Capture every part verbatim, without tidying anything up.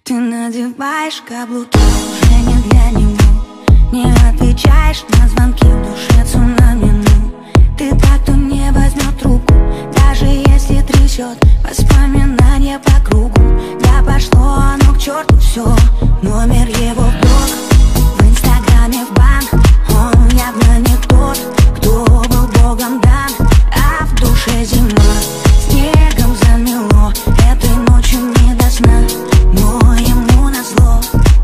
Ты надеваешь каблуки, уже не для него. Не отвечаешь на звонки, в душе цунами, ну. Ты так, кто не возьмет трубку, даже если трясет воспоминания по кругу. Да пошло оно к черту все, номер его в блог, в инстаграме в бан. Он явно не тот, кто был богом дан, а в душе зима, снегом замело. Этой ночью не до сна, но ему назло.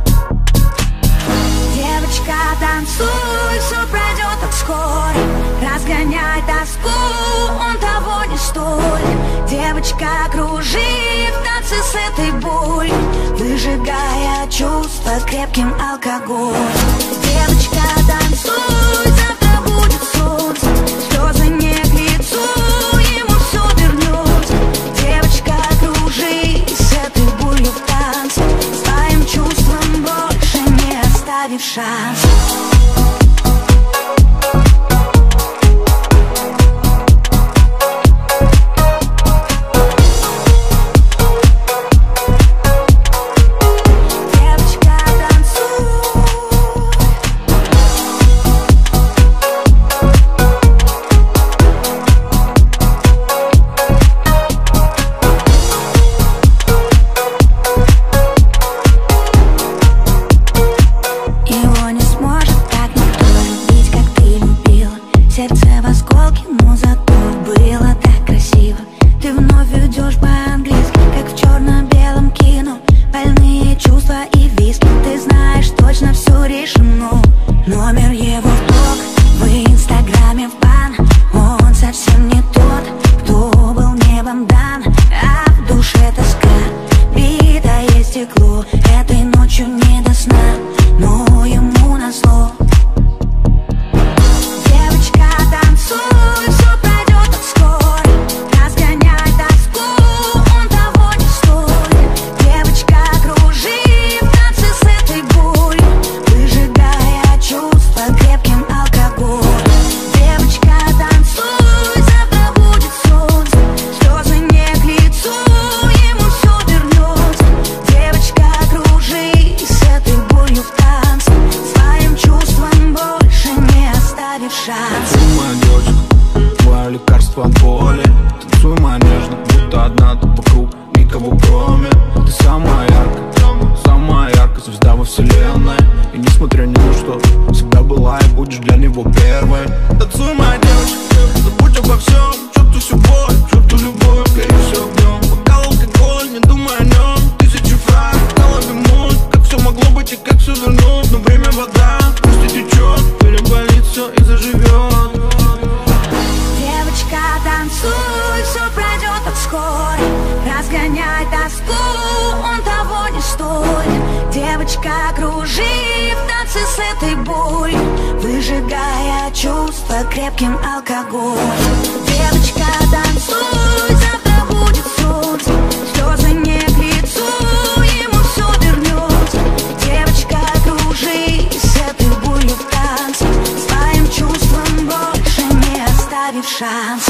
Девочка, танцуй, все пройдет так скоро. Разгоняй тоску, он того не стоит. Девочка, кружи в танце с этой болью, выжигая чувства крепким алкоголем. Девочка, танцуй, завтра будет солнце, слезы не к лицу, ему все вернется. Девочка, кружи с этой болью в танце, своим чувствам больше не оставив шанс. Девочка, кружи в танце с этой болью, выжигая чувства крепким алкоголем. Девочка, танцуй, завтра будет солнце, слезы не к лицу, ему все вернется. Девочка, кружи с этой болью в танце, своим чувствам больше не оставив шанс.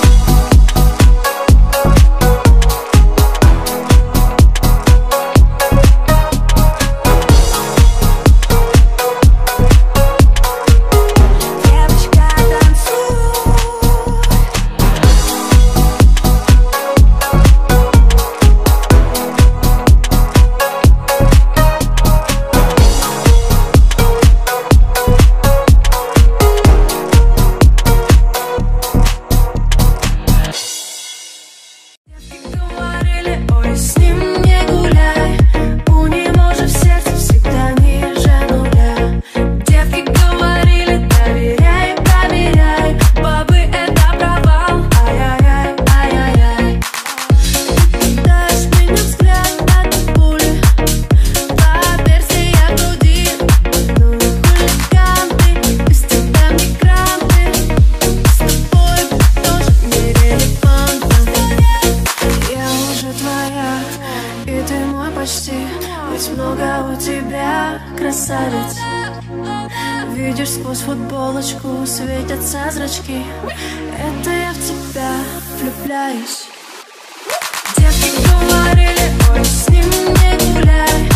Красавец, видишь сквозь футболочку, светятся зрачки. Это я в тебя влюбляюсь. Девки говорили, ой, с ним не гуляй.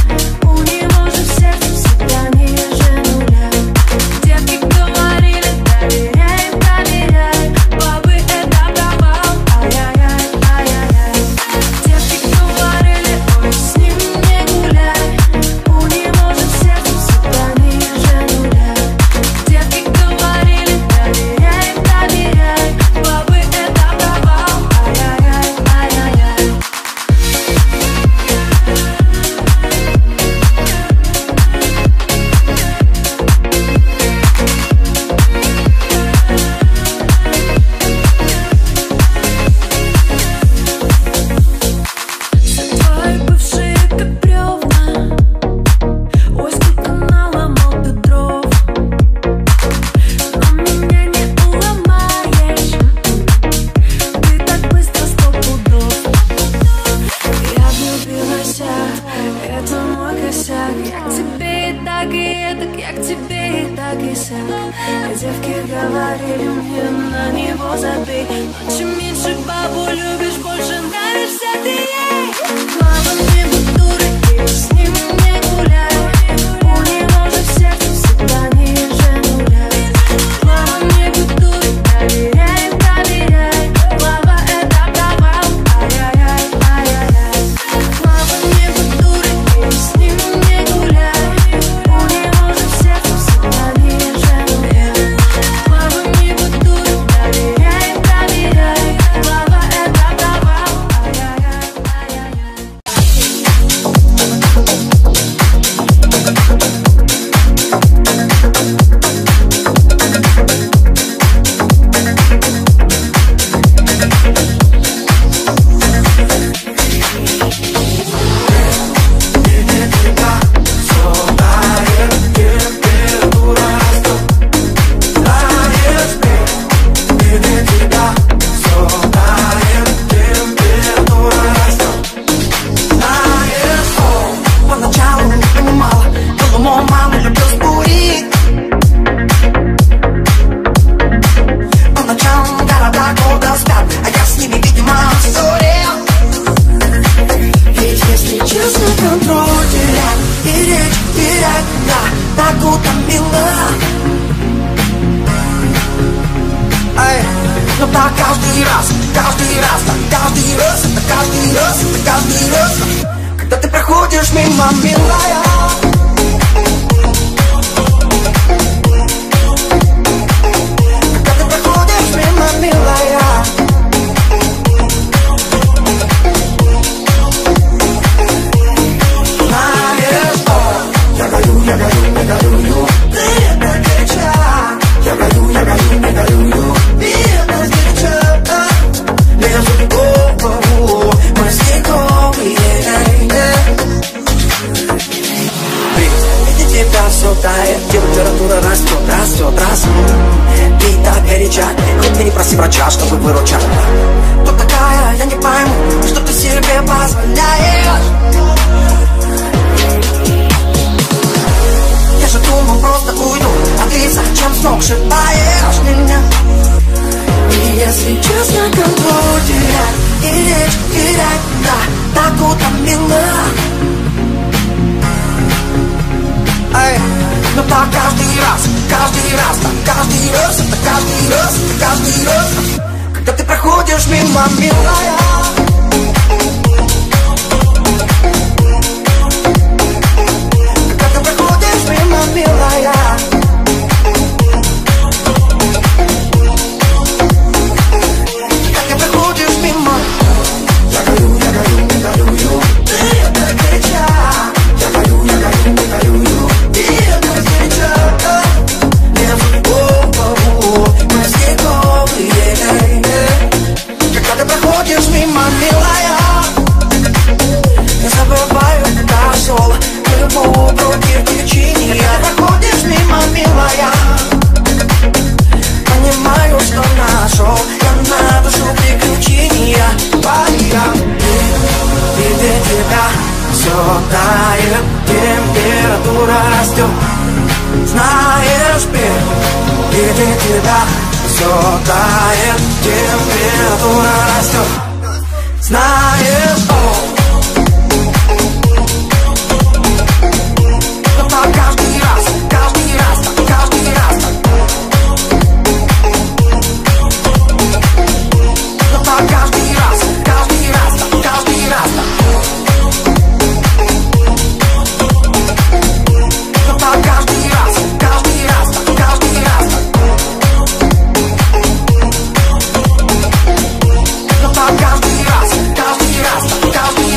это мой косяк. Я к тебе и так, и этак, я к тебе и так, и сяк. И девки говорили мне, на него забей. Но чем меньше бабу любишь, больше нравишься ты ей. Слава мне быть дурой, и с ним не гуляй. У него же в сердце всегда ниже нуля. Слава мне быть дурой, проверяй, проверяй. Слава это провал, ай-яй-яй, ай-яй-яй. Слава мне быть дурой, и с ним не гуляй. У него же в сердце всегда ниже нуля. Слава мне быть дурой, проверяй, проверяй. Слава это провал, ай-яй-яй, ай-яй-яй. Но так каждый раз, каждый раз, так каждый раз, это каждый раз, это каждый раз, когда ты проходишь мимо, милая. Когда ты проходишь мимо, милая. Знаешь, я горю, я горю, я горю, ты это горяча. Я горю, я горю, я горю, ты это горяча. Лезу в голову, мы стекловые. Видя тебя все тает, температура растет, растет, растет. Ты так горяча, хоть ты не проси врача, чтобы выручать. Кто такая, я не пойму, что ты себе позволяешь. Я же думал, просто уйду, а ты зачем с ног сшибаешь меня? И если честно, контроль терять, и речь терять, да, так утомила. Эй, но так каждый раз, каждый раз, так каждый раз, это каждый раз, это каждый раз, когда ты проходишь мимо, милая. Милая, как ты проходишь мимо. Я горю, я горю, я горю, ты это горяча. Я горю, я горю, я горю, ты это горяча. Лезу в голову, мы стекловые. Когда ты проходишь мимо, милая, я забываю, куда шел. Любовь против течения. Проходишь мимо, милая. Понимаю, что нашел я на душу приключения. Твоя видя тебя все тает, температура растет. Знаешь, видя тебя все тает, температура растет. Знаешь, о. Каждый раз, каждый раз, так, каждый раз, так. Но так каждый раз, каждый раз, так, каждый раз, так. Но так каждый раз, каждый раз, так, каждый раз, так. Но так каждый раз, каждый раз, так, каждый раз.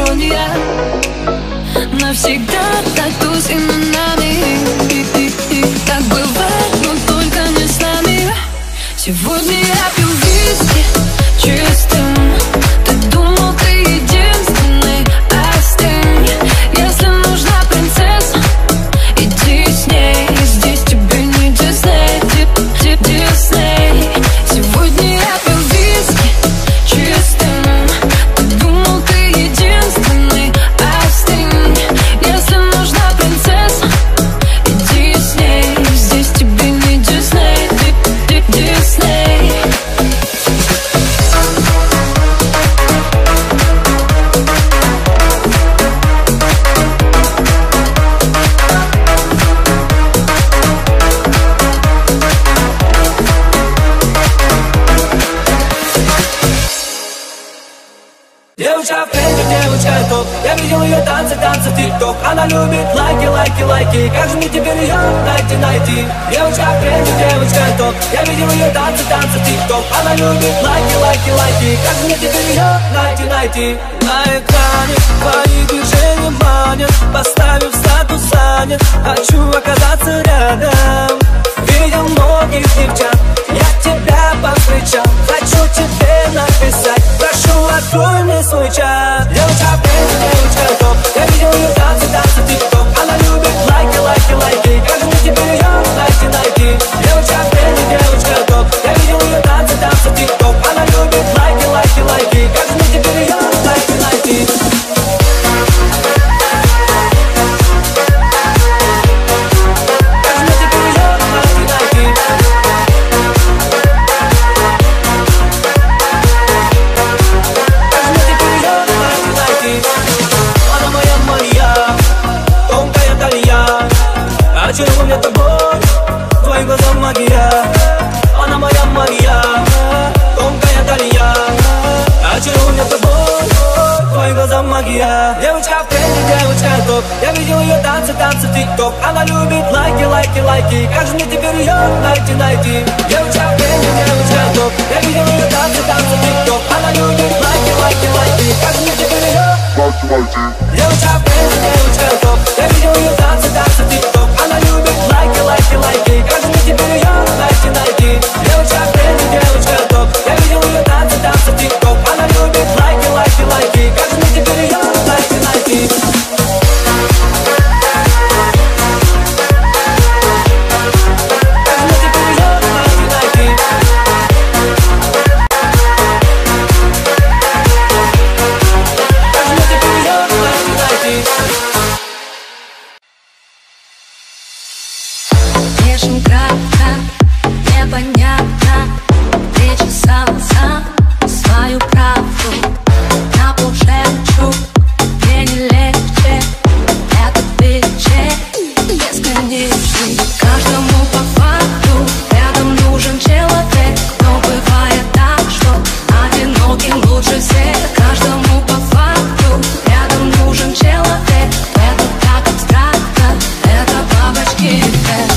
ирония. Навсегда тату с именами. Так бывает, но только не с нами. Сегодня я пью виски чистым. Ты думал, ты единственный, остынь. Если нужна принцесса, иди с ней. Здесь тебе не Дисней, Дисней. Сегодня я пью виски чистым. Ты думал, ты единственный, остынь. Если нужна принцесса, иди с ней. Здесь тебе не Дисней, Дисней. Девочка в тренде, девочка топ. Я видел ее танцы, танцы в тик-ток. Она любит лайки, лайки, лайки. Как же мне теперь ее найти, найти? Девочка в тренде, девочка топ. Я видел ее танцы, танцы в тик-ток. Она любит лайки, лайки, лайки. Как же мне теперь ее найти, найти? На экране твои движения манят. Поставив статус занят, хочу оказаться рядом. Видел многих девчат, я тебя повстречал. Хочу тебе написать, прошу, открой мне свой чат. Девочка в тренде, девочка топ. Я видел ее танцы, танцы в тик-ток. Она любит лайки, лайки, лайки. Как же мне теперь ее найти, найти? Девочка в тренде, девочка топ. Я видел ее танцы, танцы в тик-ток. Она любит лайки, лайки, лайки. Как же мне теперь ее найти, найти? Очарован я тобой, твоим глазам магия. Она моя магия, тонкая талия. Очарован я тобой, твоим глазам магия. Девочка в тренде, девочка топ. Я видел ее танцы, танцы в тик-ток. Она любит лайки, лайки, лайки. Как же мне теперь ее найти, найти? Девочка в тренде, девочка топ. Я видел ее танцы, танцы в тик-ток. Она любит лайки, лайки, лайки. Как же мне теперь ее найти, найти? Девочка в тренде, девочка топ. Я видел ее танцы, танцы в тик-ток. Она любит лайки, лайки, лайки. Как же мне теперь ее найти, найти? Девочка в тренде, девочка топ. Я видел ее танцы, танцы в тик-ток. Она любит лайки, лайки, лайки. Как же мне теперь ее найти, найти? Пишем кратко, непонятно. Причесал сам свою правду. На пол шепчу, мне не легче. Этот вечер бесконечный. Каждому по факту рядом нужен человек. Но бывает так, что одиноким лучше всех. Каждому по факту рядом нужен человек. Это так абстрактно, это бабочки эффект.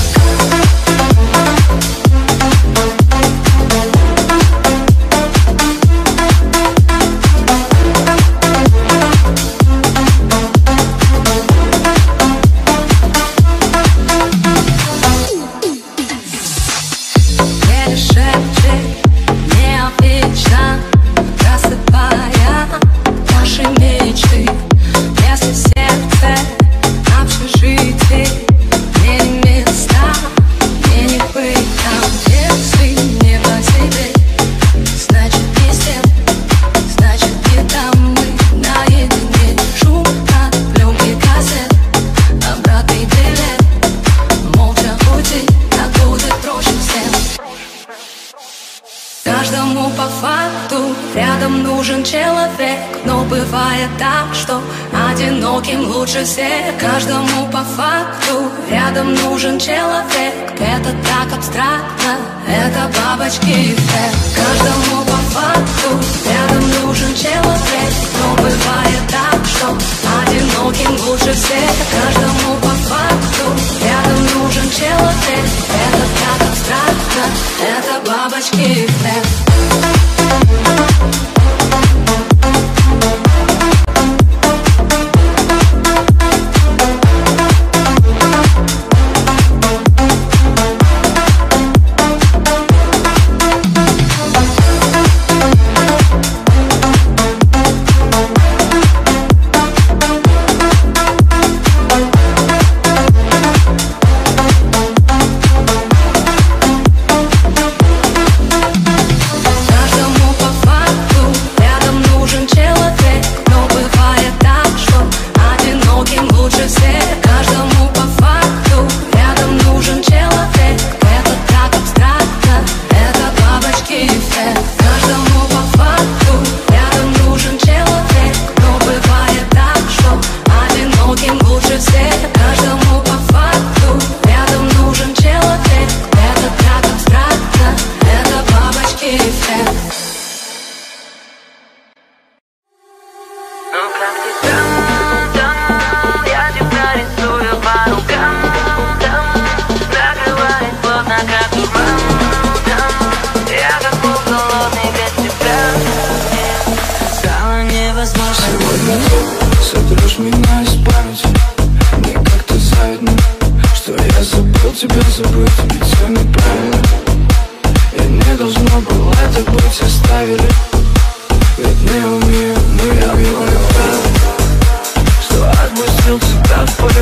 Каждому по факту рядом нужен человек. Но бывает так, что одиноким лучше всех. Каждому по факту рядом нужен человек. Это так абстрактно, это бабочки эффект. Каждому по факту рядом нужен человек. Но бывает так, что одиноким лучше всех. Каждому по факту рядом нужен человек. Это так абстрактно, это бабочки эффект.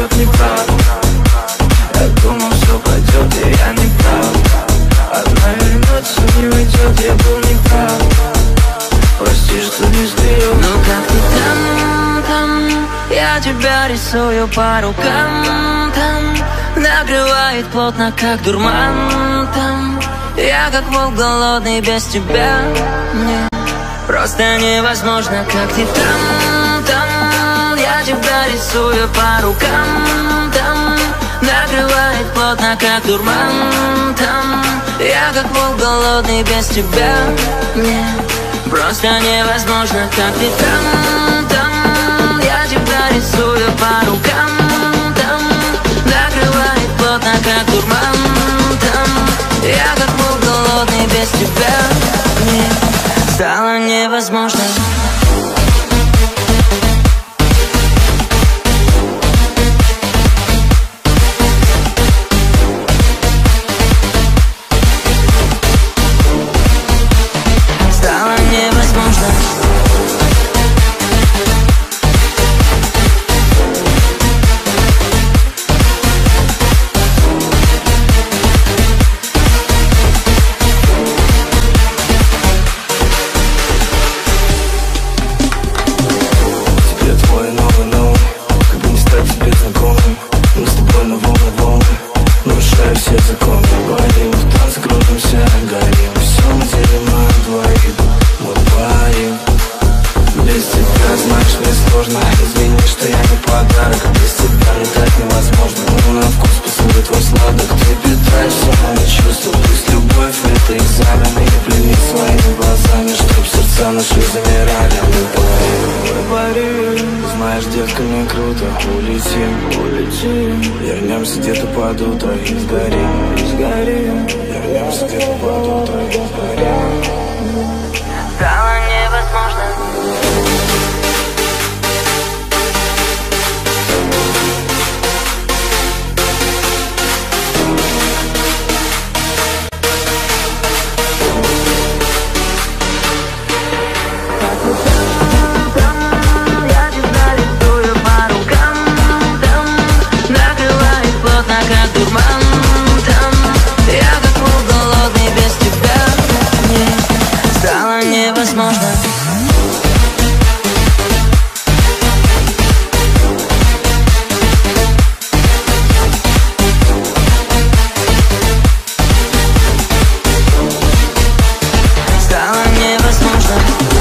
идет неправ. Я думал, все пойдет, и я не прав. Одна вернется, не уйдет, я был неправ. Прости, что не сделал. Ну как ты там, там, я тебя рисую по рукам, там накрывает плотно, как дурман, там я как волк голодный без тебя. Мне просто невозможно, как ты там, там, я тебя рисую по рукам, там накрывает плотно, как дурман, там я как волк голодный без тебя. Мне просто невозможно, как ты там, там, я тебя рисую по рукам, там накрывает плотно, как дурман, там я как волк голодный без тебя. Мне стало невозможно. Знаешь, детка, мне круто. Улетим, улетим, вернемся где-то под утро и сгорим, и сгорим. Вернемся где-то под утро и сгорим. Стало невозможно. Как дурман, там я как волк голодный без тебя. Мне стало невозможно. Стало невозможно.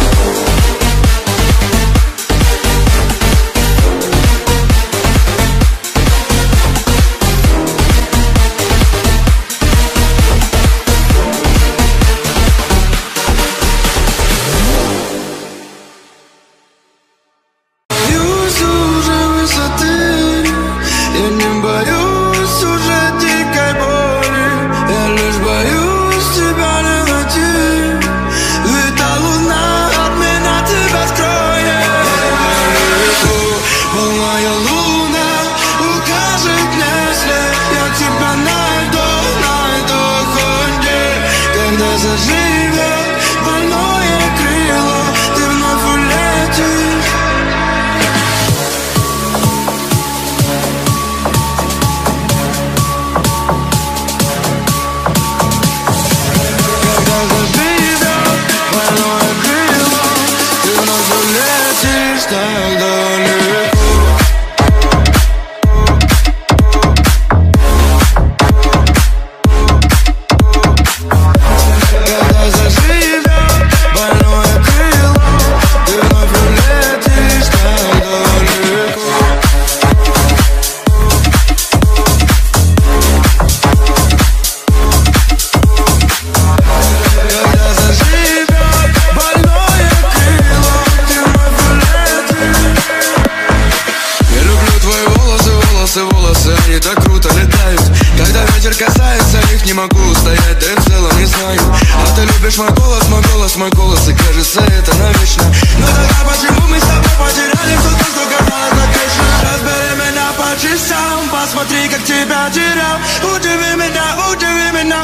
Не могу устоять, да и в целом не знаю. А ты любишь мой голос, мой голос, мой голос, и кажется это навечно. Но тогда почему мы с тобой потеряли все то, что казалось отлично? Разбери меня по частям, посмотри, как тебя терял. Удиви меня, удиви меня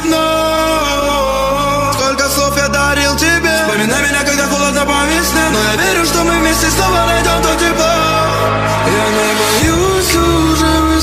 вновь. Сколько слов я дарил тебе. Вспоминай меня, когда холодно по весне. Но я верю, что мы вместе снова найдем то тепло. Я не боюсь уже.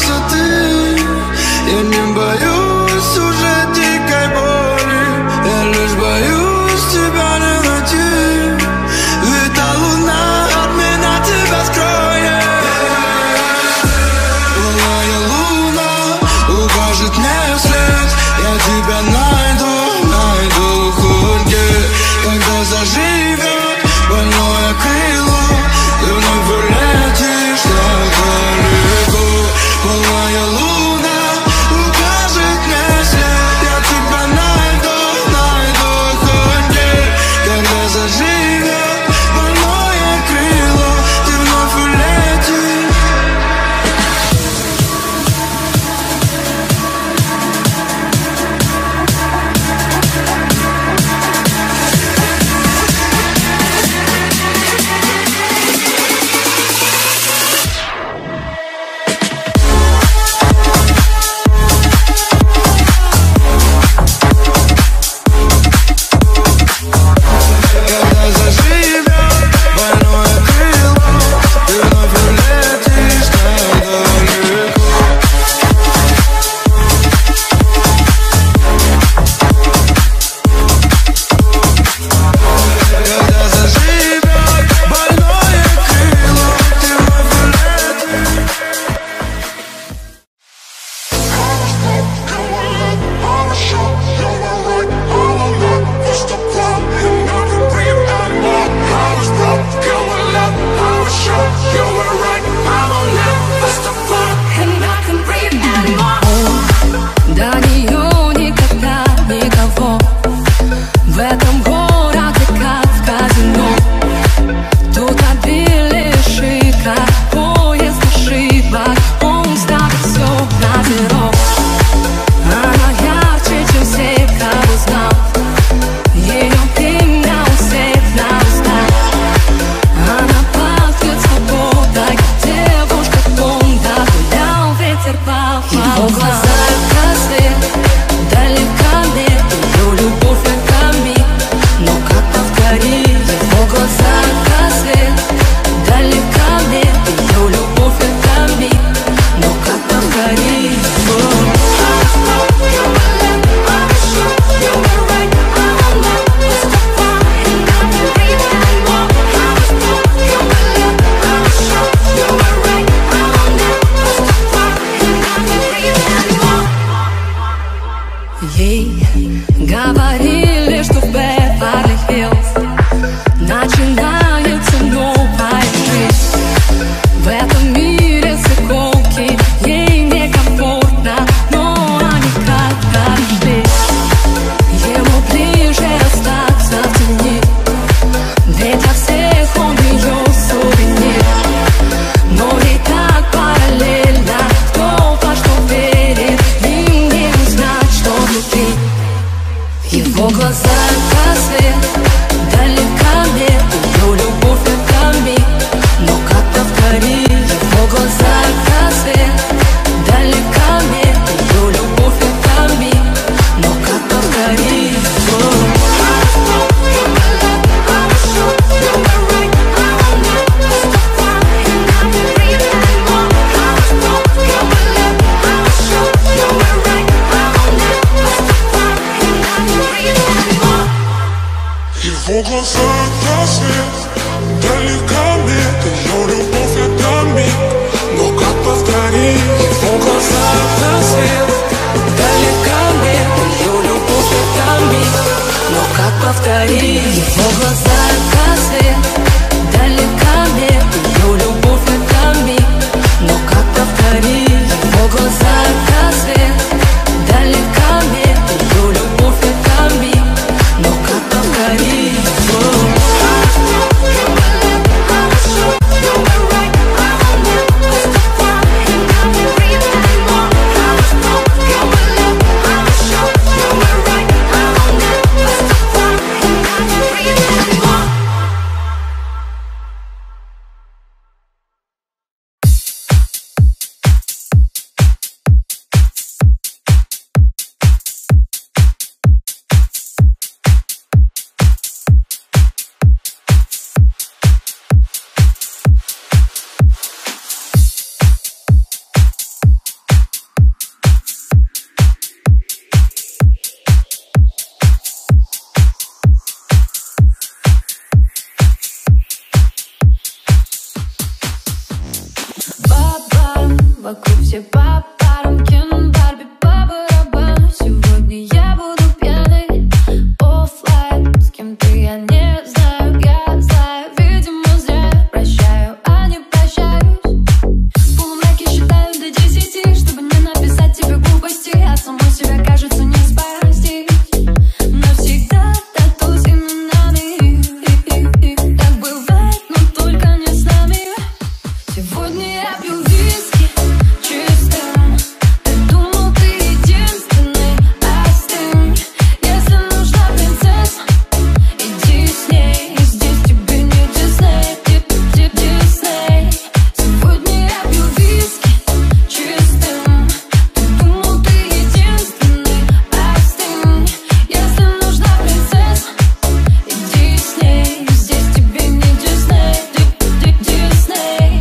вокруг все по парам, Кен, Барби по барабану. Сегодня я буду пьяной, оффлайн. С кем-то я не знаю, я знаю, видимо зря. Прощаю, а не прощаюсь. В полумраке считаю до десяти, чтобы не написать тебе глупости. От самой себя, кажется, не спасти. Навсегда тату с именами. Так бывает, но только не с нами. Сегодня я пью виски чистым. Ты думал, ты единственный, остынь. Если нужна принцесса, иди с ней. Здесь тебе не Дисней, Дисней. Сегодня я пью виски чистым. Ты думал, ты единственный, остынь. Если нужна принцесса, иди с ней. Здесь тебе не Дисней, Дисней.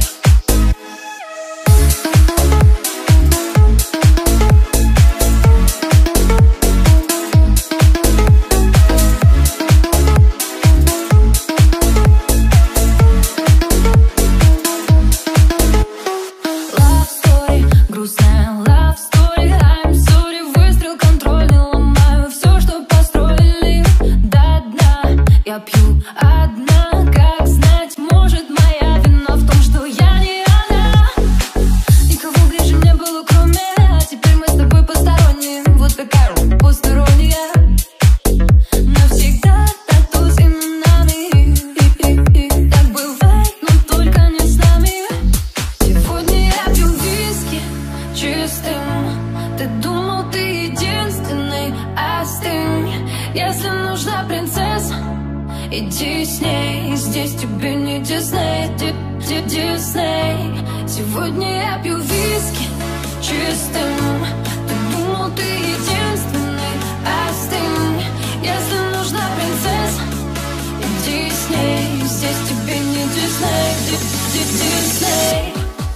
Love story, грустная love story. I'm sorry, выстрел контрольный, ломаю все, что построили до дна. Я пью одна, как знать, может моя вина в том, что я не она. Никого ближе не было, кроме, а теперь мы с тобой посторонние. Вот такая посторонняя. Навсегда тату с именами. Так бывает, но только не с нами. Сегодня я пью виски чистым. Ты думал, ты единственный, остынь. Если нужна принцесса, иди с ней. Здесь тебе не Дисней, Дисней. Сегодня я пью виски чистым. Ты думал, ты единственный, остынь. Если нужна принцесса, иди с ней. Здесь тебе не Дисней, Дисней.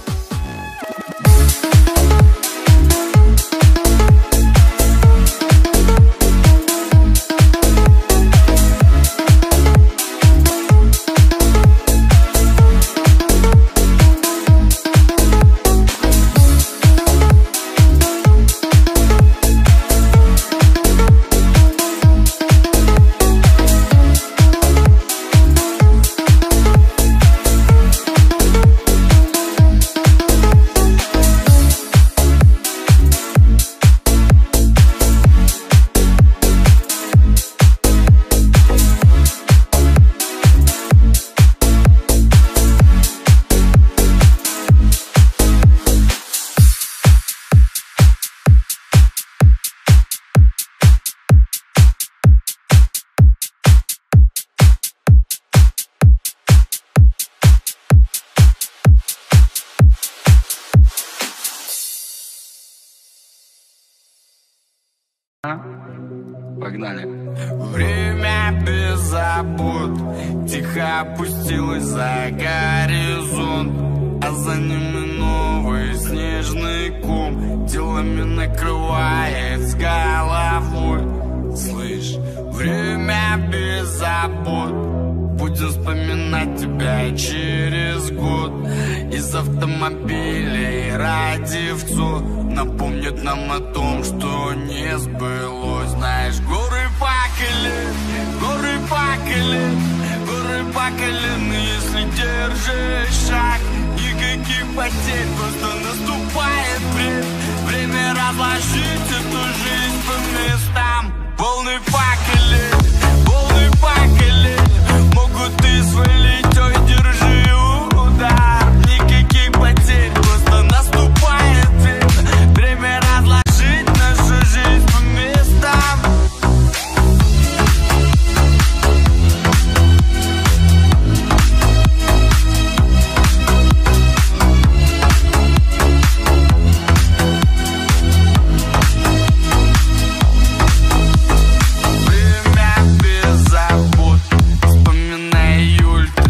Погнали. Время без забот тихо опустилось за горизонт, а за ним новый снежный ком делами накрывает с головой. Слышь, время без забот, будем вспоминать тебя через год. Из автомобилей радиовцов напомнят нам о том, что не сбылось. Знаешь, горы по колен, горы по колен, горы по колен. Если держишь шаг, никаких потерь, просто наступает время. Время разложить эту жизнь по местам. Волны по колен, волны по колен, могут и свалить, ой, держи удар. Никаких потерь, просто наступает время. Время разложить нашу жизнь по местам. Время без забот, вспоминая июль.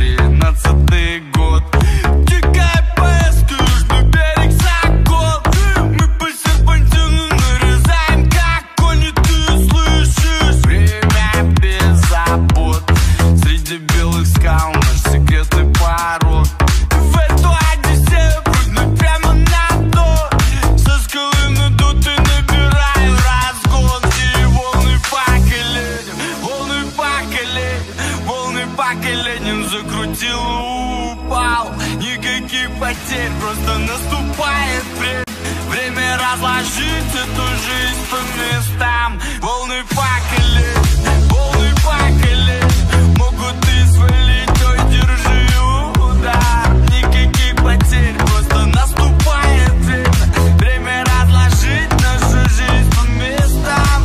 просто наступает время. Время разложить эту жизнь по местам. Волны факели, волны факели могут и свалить, ой, держи удар. Никаких потерь, просто наступает время. Время разложить нашу жизнь по местам.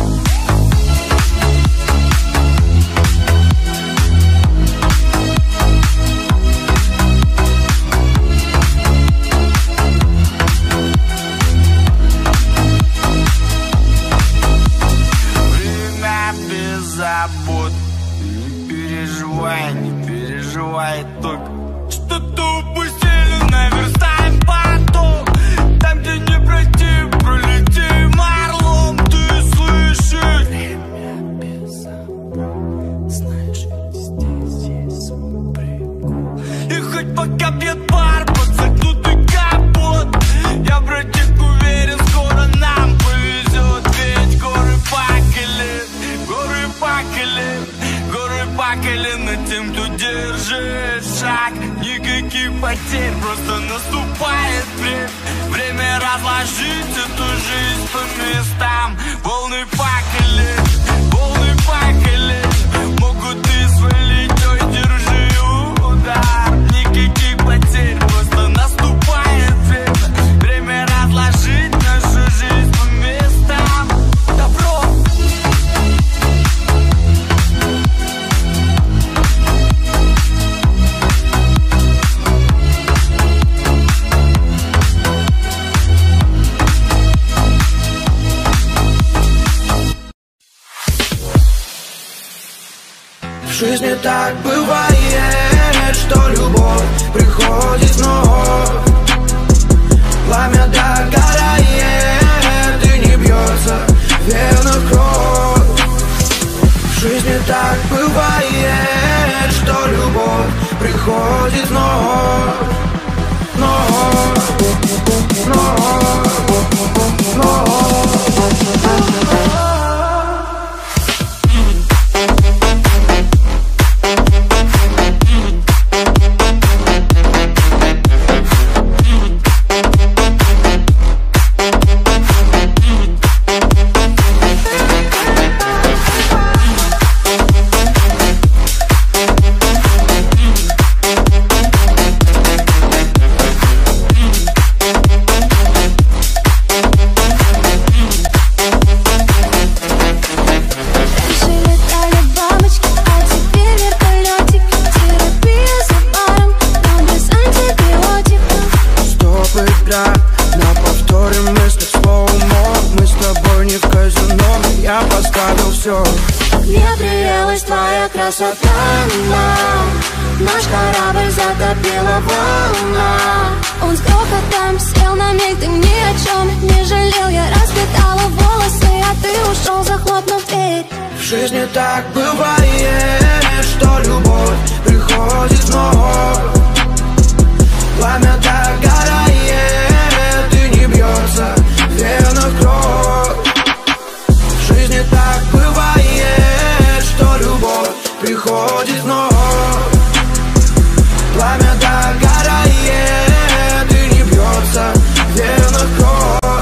Забот. Не переживай, не переживай, только что-то упустили, наверстаем поток. Там, где не пройти, пролетим орлом, ты слышишь? Время без забот, знаешь, здесь есть прикол. И хоть пока бьет пар под загнутый капот, я, братик, уверен, скоро нам повезет. Ведь горы факели, горы факели, горы факели над тем, кто держит шаг. Никаких потерь, просто наступает время. Время разложить эту жизнь по местам. Волны факели, волны факели могут и свалить, ой, держи удар. Никаких потерь, просто наступает время. Время разложить нашу жизнь по местам. Добро. В жизни так бывает, что любовь приходит вновь. Пламя догорает, и не бьется в венах кровь. В жизни так бывает, что любовь приходит вновь. Вновь, вновь, вновь. Красота нам, наш корабль затопила волна. Он с грохотом сел на миг, ты ни о чем не жалел. Я расплетала волосы, а ты ушел, захлопнув дверь. В жизни так бывает, что любовь приходит вновь. Пламя догорает, и не бьется в венах кровь. В жизни так бывает, что любовь приходит вновь. Пламя догорает, и не бьется в венах кровь.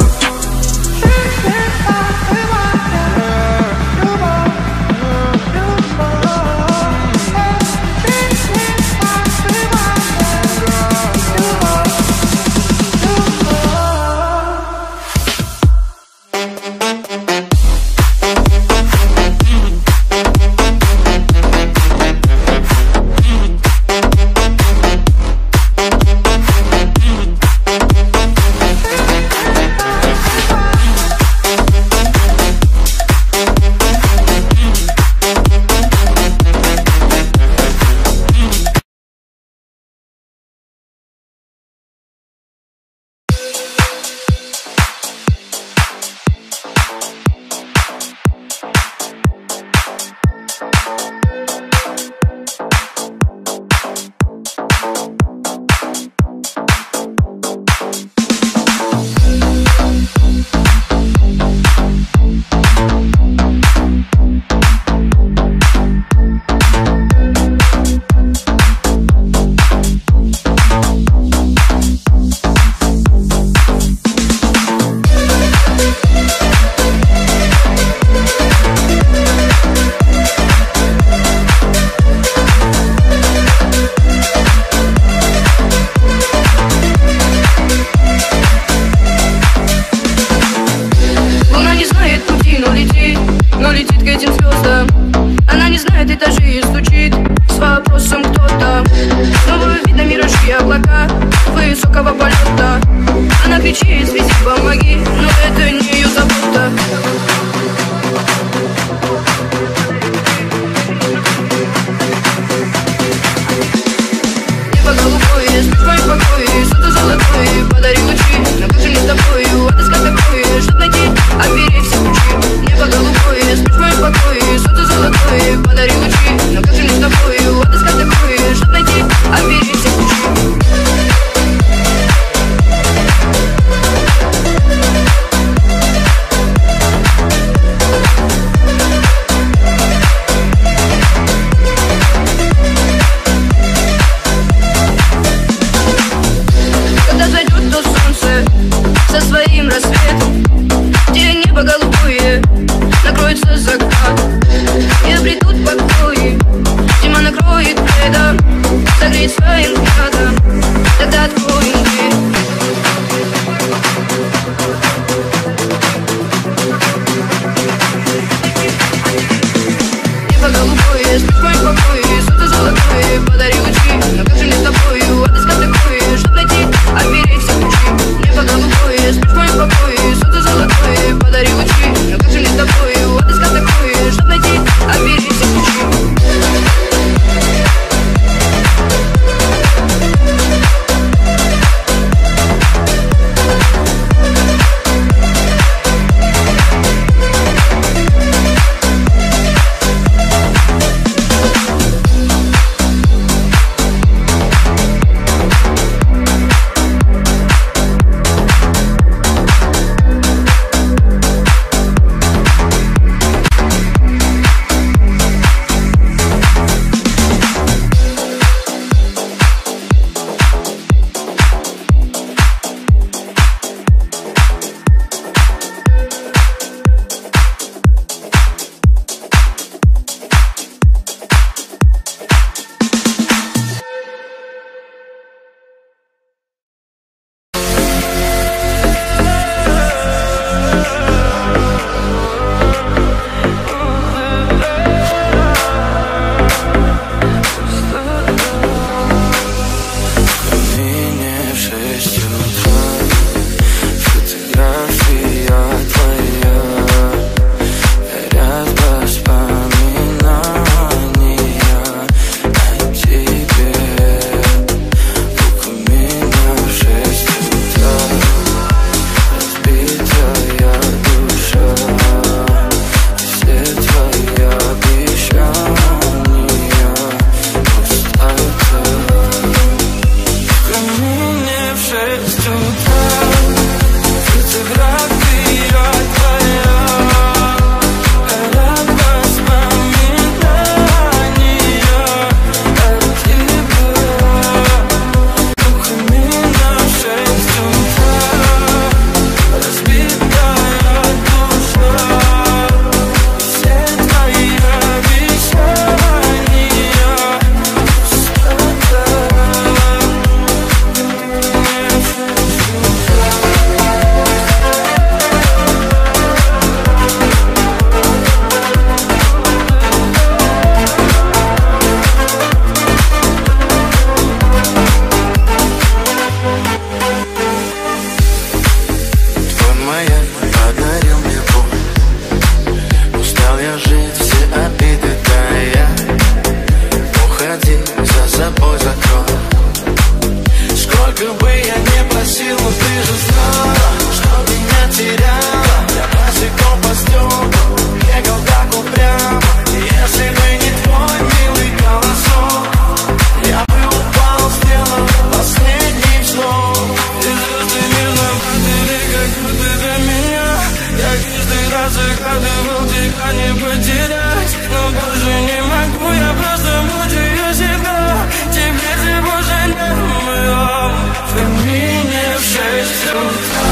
же знала, что меня теряла. Я босиком по стеклу бегал так упрямо. Если бы не твой милый голосок, я бы упал, сделал последний вздох. И звезды мирно падали, как будто для меня. Я каждый раз загадывал тебя не потерять, но больше не могу, я просто мучаю себя. Теперь ты больше не моя. В камине в шесть утра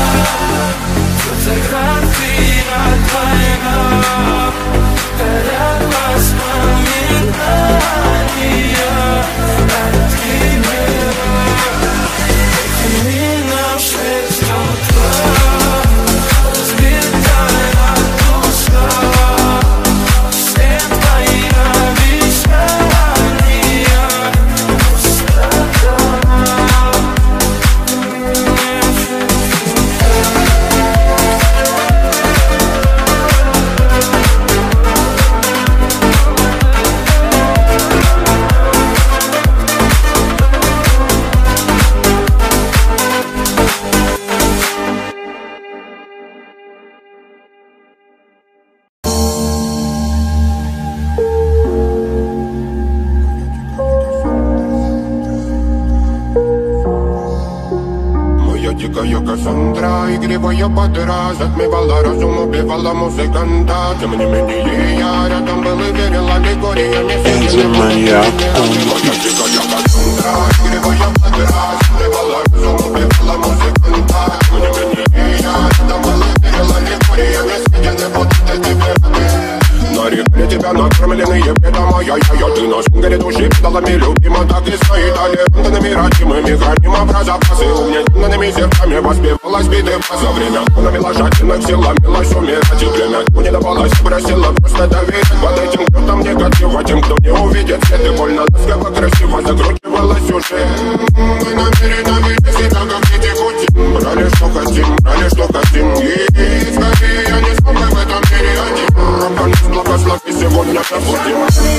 фотография твоя, горят воспоминания от тебя. В камине в шесть утра разбитая душа, все твои обещания пустота. Дикая Кассандра, игривая подра, затмевала разум, убивала музыканта. Тем не менее я рядом был и верил аллегориями. Моя дикая Кассандра, игривая подра, затмевала разум, убивала музыканта. Тем не менее я рядом был и верил аллегориями. Съедены будут эти веры. Нарекли тебя накормленные бредом, ай-яй-яй, ты на сунгере души педалами любима, так и стоит аллерантными родимыми, храним про запасы, угнетенными сердцами воспевалась биты за время, навела жадинок, сила милась умирать, и время не давалась, просила просто доверять под этим кто-то негатива, тем, кто не увидит свет, и больно ласково, красиво закручивала сюжет. Мы намеренно вели себя, как дети пути, брали что хотим, брали что хотим, и скорее я не смог в этом мире один. Благослови сегодня забудем.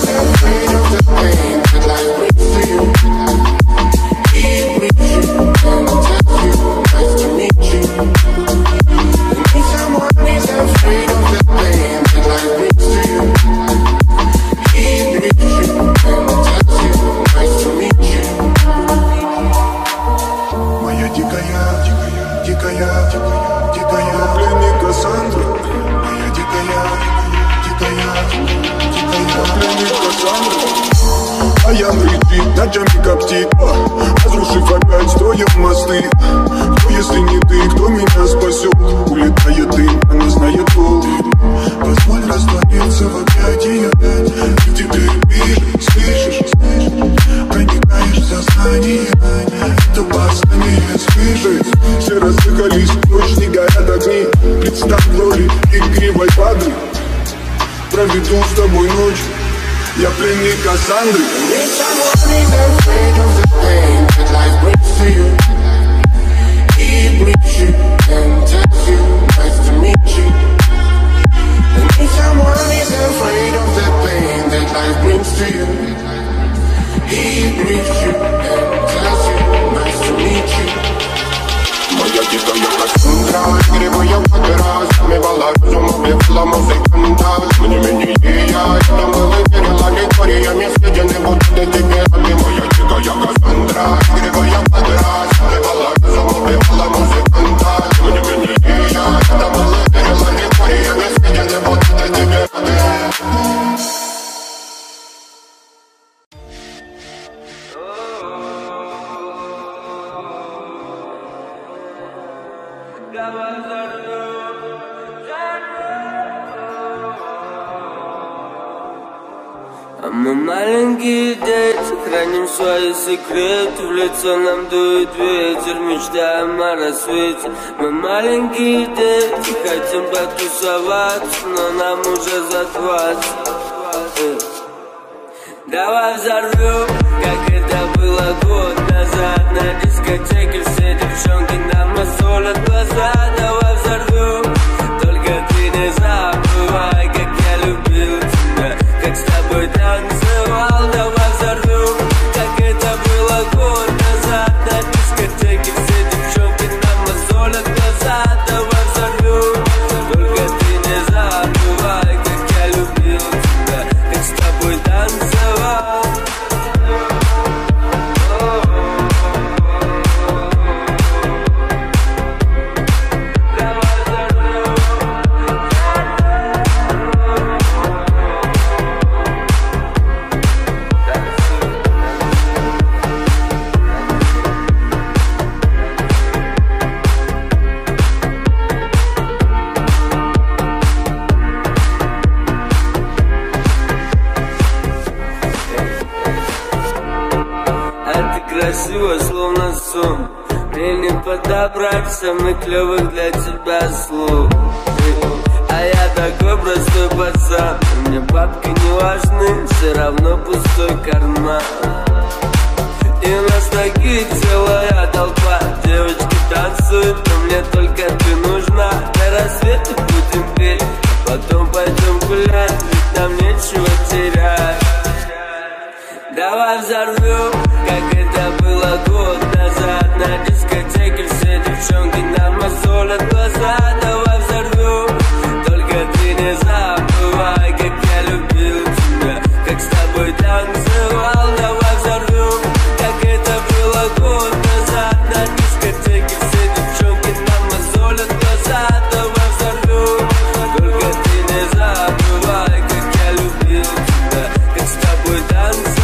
Моя дикая, дикая, дикая, дикая пленник Кассандры. Моя дикая, а я летит, ночами коптит, разрушив опять строим мосты. Кто, если не ты, кто меня спасет? Улетает дым, она знает пол. Позволь раствориться в объятиях, и теперь ближе, слышишь? Проникаешь в сознание, это познание слышишь? Все разыгрались, ночь не горят огни. Представь в роли игривой воды. Проведу с тобой ночь, я пленник Кассандры. Моя дикая Кассандра, игривая подра, затмевала разум, убивала музыканта. Тем не менее я рядом был и верил аллегориями, съедены будут эти веры. Моя дикая Кассандра, игривая подра, затмевала разум, убивала музыканта. Тем не менее я рядом был и верил аллегориями, съедены будут эти веры. А мы маленькие дети, храним свои секреты. В лицо нам дует ветер, мечтаем о рассвете. Мы маленькие дети, хотим потусоваться, но нам уже за двадцать. Давай взорвем, как это было год назад. На дискотеке все девчонки нам мозолят глаза. Давай взорвем, только ты не забывай, как я любил тебя, как с тобой танцевал. Давай взорвем, как это было год назад. На дискотеке все девчонки нам мозолят самых клёвых для тебя слов. А я такой простой пацан, мне бабки не важны, все равно пустой карман. И у нас такие целая толпа, девочки танцуют, но мне только ты нужна. До рассвета будем петь, а потом пойдем гулять, ведь нам нечего терять. Давай взорвем, как это было год назад. На дискотеке все девчонки нам мозолят глаза. Давай взорвем, только ты не забывай, как я любил тебя, как с тобой танцевал. Давай взорвем, как это было год назад. На дискотеке все девчонки нам мозолят глаза. Давай взорвем, только ты не забывай, как я любил тебя, как с тобой танцевал.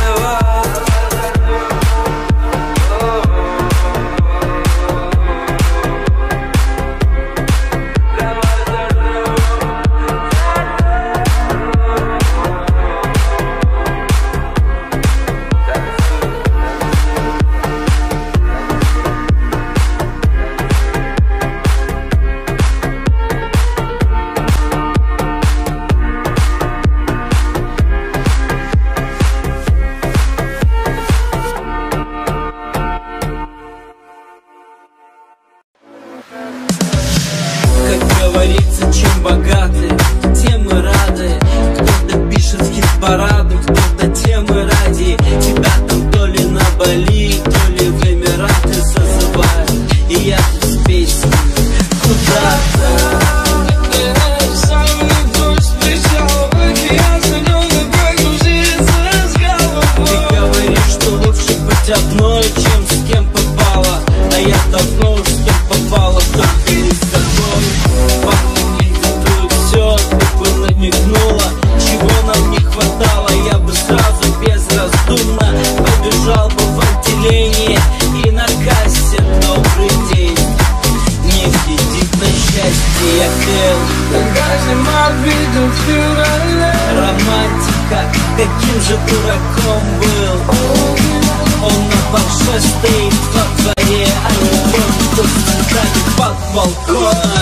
Каким же дураком был он, на парше стоит во дворе, а не просто с цветами под балконом.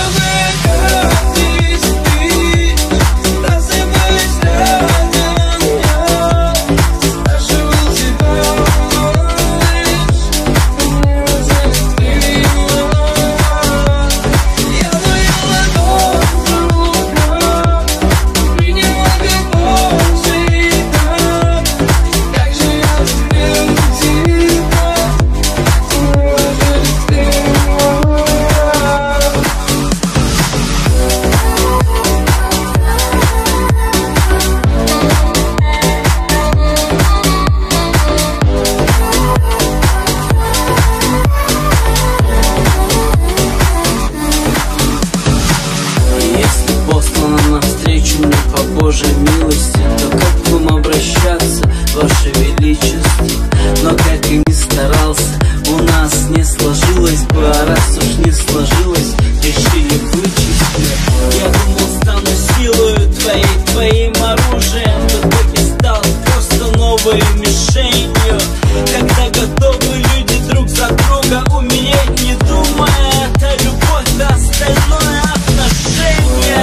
Божьей милости, то как к вам обращаться, Ваше Величество? Но как и не старался, у нас не сложилось бы, а раз уж не сложилось, решили вычислить. Я думал, стану силою твоей, твоим оружием, в итоге стал просто новой мишенью. Когда готовы люди друг за друга умереть, не думая, это любовь, да остальное отношение.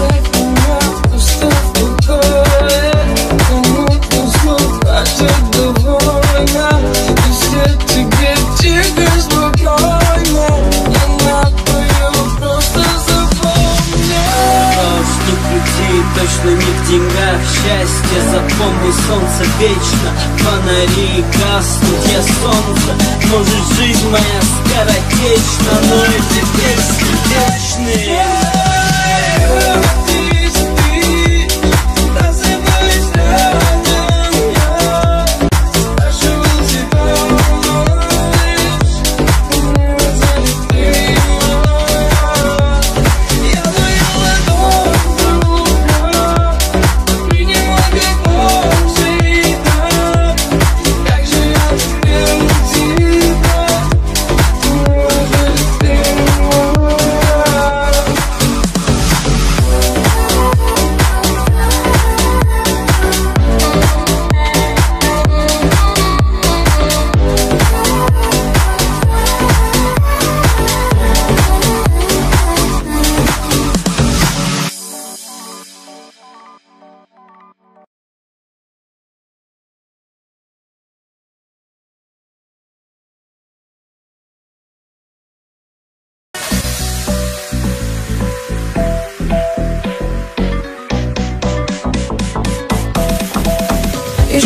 Точно не в деньгах счастье, запомни, солнце вечно, фонари гаснут, я солнце, может жизнь моя скоротечна, но эти песни вечные. Oh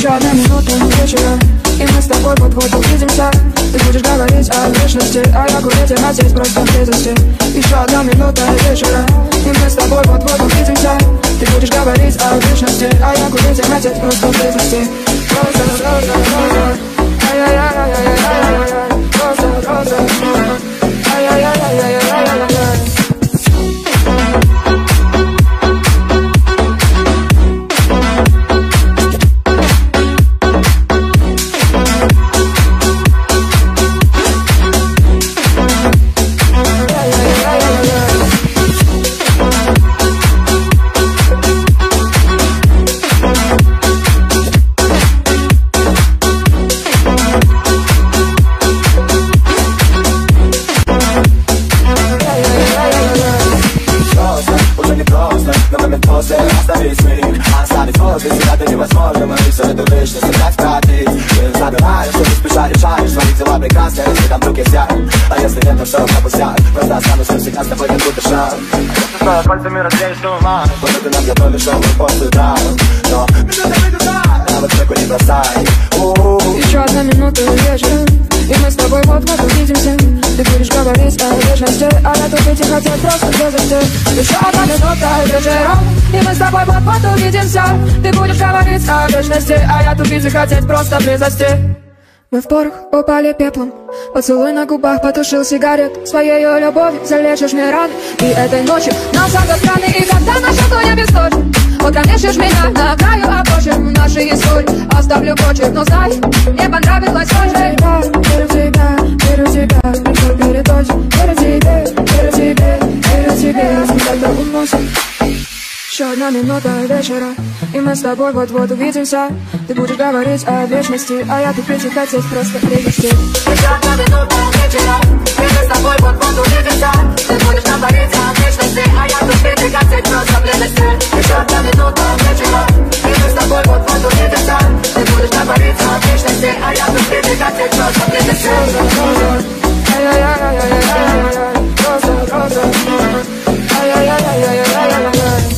одна минута вечера, и мы с тобой вот-вот увидимся. Ты будешь говорить о вечности, а я курить и хотеть просто близости. Еще одна минута вечера, и мы с тобой вот-вот увидимся. Ты будешь говорить о вечности, а я курить и хотеть просто близости. Роза, роза, роза, ай-яй-яй-яй-яй-яй-яй, роза, роза, ай-яй-яй-яй-яй-яй-яй. Оставить миг, оставить возле себя ты невозможно. Мы все эту вечность опять вкатить. Ты забываешь, что ты спеша решаешь свои дела прекрасно, если там вдруг есть я. А если нет, то все равно пустяк. Просто останусь навсегда с тобой, как будто шаг. Если снова пальцами развеешь туман, вот ты нам готовишь шоу после утра. Но минута туда, а вот треку не бросай. Еще одна минута вечера, и мы с тобой вот-вот увидимся. Ты будешь говорить о вечности, а я тупить и хотеть просто близости. Еще одна минута вечера, и мы с тобой вот-вот увидимся. Ты будешь говорить о вечности, а я тупить и хотеть просто близости. Мы в порох упали пеплом, поцелуй на губах потушил сигарет. Своей любовью залечишь мне раны, и этой ночью нас страны. И когда на счету я бессочен, утомишь меня на краю обочин нашей истории. Оставлю почерк, но знай, мне понравилось очень. Верю в тебя, верю в тебя, верю перед очем. Верю в тебе, верю в тебе, верю в тебе, раз мы тогда уносим. Еще одна минута вечера, и мы с тобой вот-вот увидимся. Ты будешь говорить о вечности, а я тупить и хотеть просто близости. Еще одна минута вечера, и мы с тобой вот-вот увидимся. Ты будешь говорить о вечности, а я тупить и хотеть просто близости. Еще одна минута вечера, и мы с тобой вот-вот увидимся. Ты будешь говорить о вечности, а я тупить и хотеть просто близости. Ай-яй-яй-яй-яй-яй-яй, роза, роза, ай-яй-яй-яй-яй-яй-яй.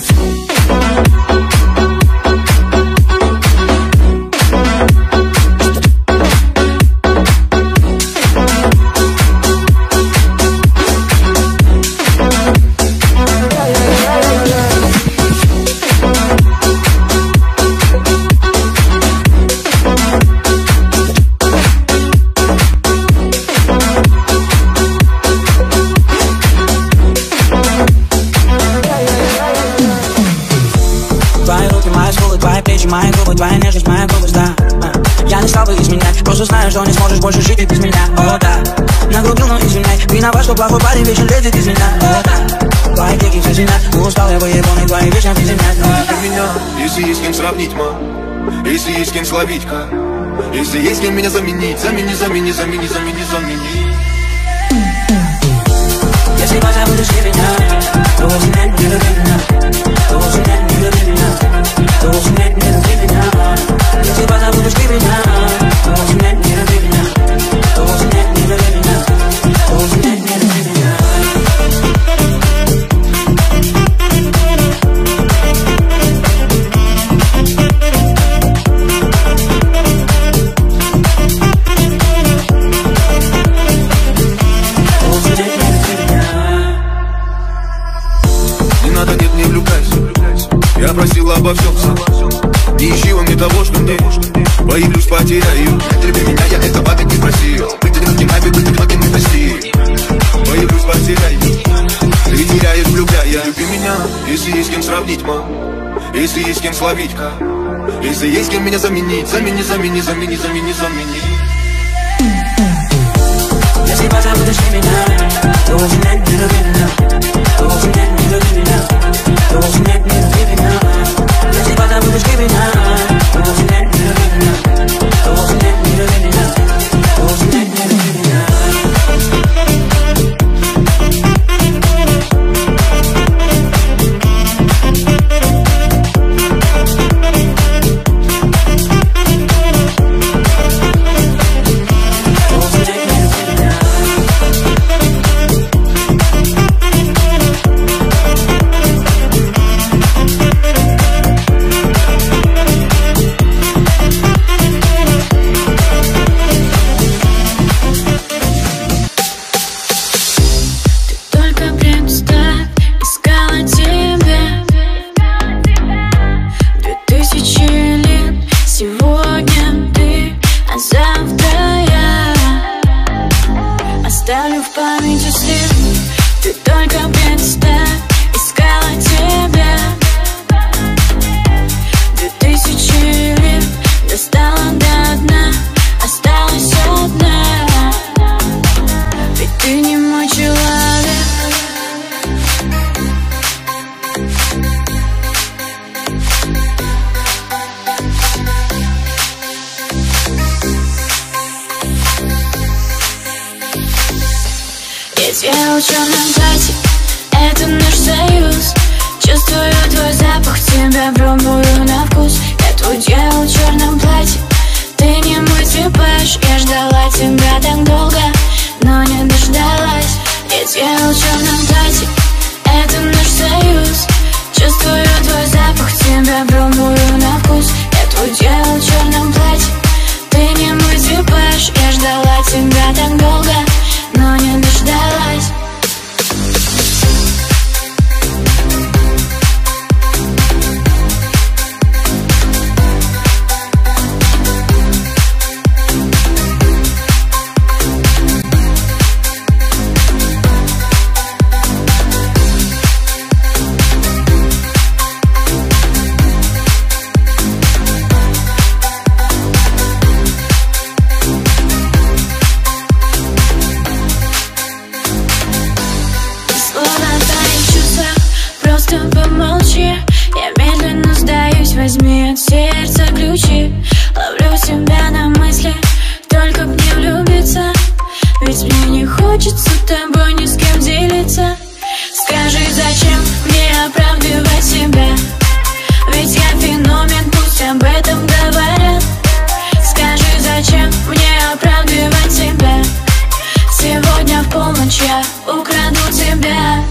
Мои губы, твоя нежность, моя грубость, да. Я не стал бы изменять, просто знаю, что не сможешь больше жить и без меня. О, да, нагрубил, но извиняй. Виноват, что плохой парень вечно лезет из меня. О, да, твои крики все сильнят. Устал я выебанный, твои вечно приземлять. Ты меня, если есть с кем сравнить, ма, если есть с кем словить, ка, если есть с кем меня заменить, замени, замени, замени, замени, замени. Если позабудешь ты меня, то вовсе нет, не люби меня. То вовсе нет, не люби меня. То вовсе нет, не люби меня. Если позабудешь ты меня, то вовсе нет, не люби меня. То вовсе нет, не люби меня. То вовсе нет, не люби меня. Я просил обо всем сам. Не ищи во мне того, что мне. Появлюсь, потеряю. Не люби меня, я этого так не просил. Быть одиноким, а быть одиноким не прости. Появлюсь, потеряю. Ты теряешь, влюбляя. Люби меня, если есть с кем сравнить, ма, если есть с кем словить, ка, если есть с кем меня заменить. Замени, замени, замени, замени, замени. Если позабудешь ты меня, то вовсе нет, не люби меня. То вовсе нет, не люби меня. То вовсе нет, не люби меня. Если позабудешь ты меня, то вовсе нет, не люби меня. То вовсе нет, не люби меня. То вовсе нет, не люби меня. We'll be right back. тело в черном платье, это наш союз. Чувствую твой запах, тебя пробую на вкус. Я твой тело в черном платье, ты не мой типаж. Я ждала тебя так долго, но не дождалась. Возьми от сердца ключи, ловлю себя на мысли, только б не влюбиться. Ведь мне не хочется тобой ни с кем делиться. Скажи, зачем мне оправдывать себя? Ведь я феномен, пусть об этом говорят. Скажи, зачем мне оправдывать себя? Сегодня в полночь я украду тебя.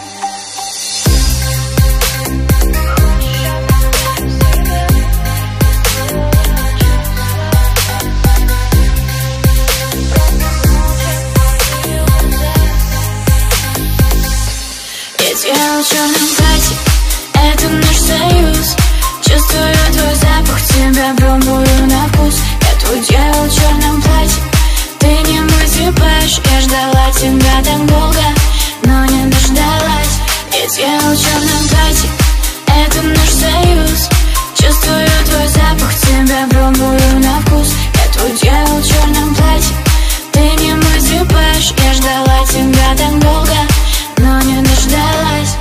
Тело в черном платье, это наш союз. Чувствую твой запах, тебя пробую на вкус. Я твой тело в черном платье, ты не мой типаж. Я ждала тебя так долго, но не дождалась. Я тело в черном платье, это наш союз. Чувствую твой запах, тебя пробую на вкус. Я твой тело в черном платье, ты не мой типаж. Я ждала тебя так долго, но не дождалась.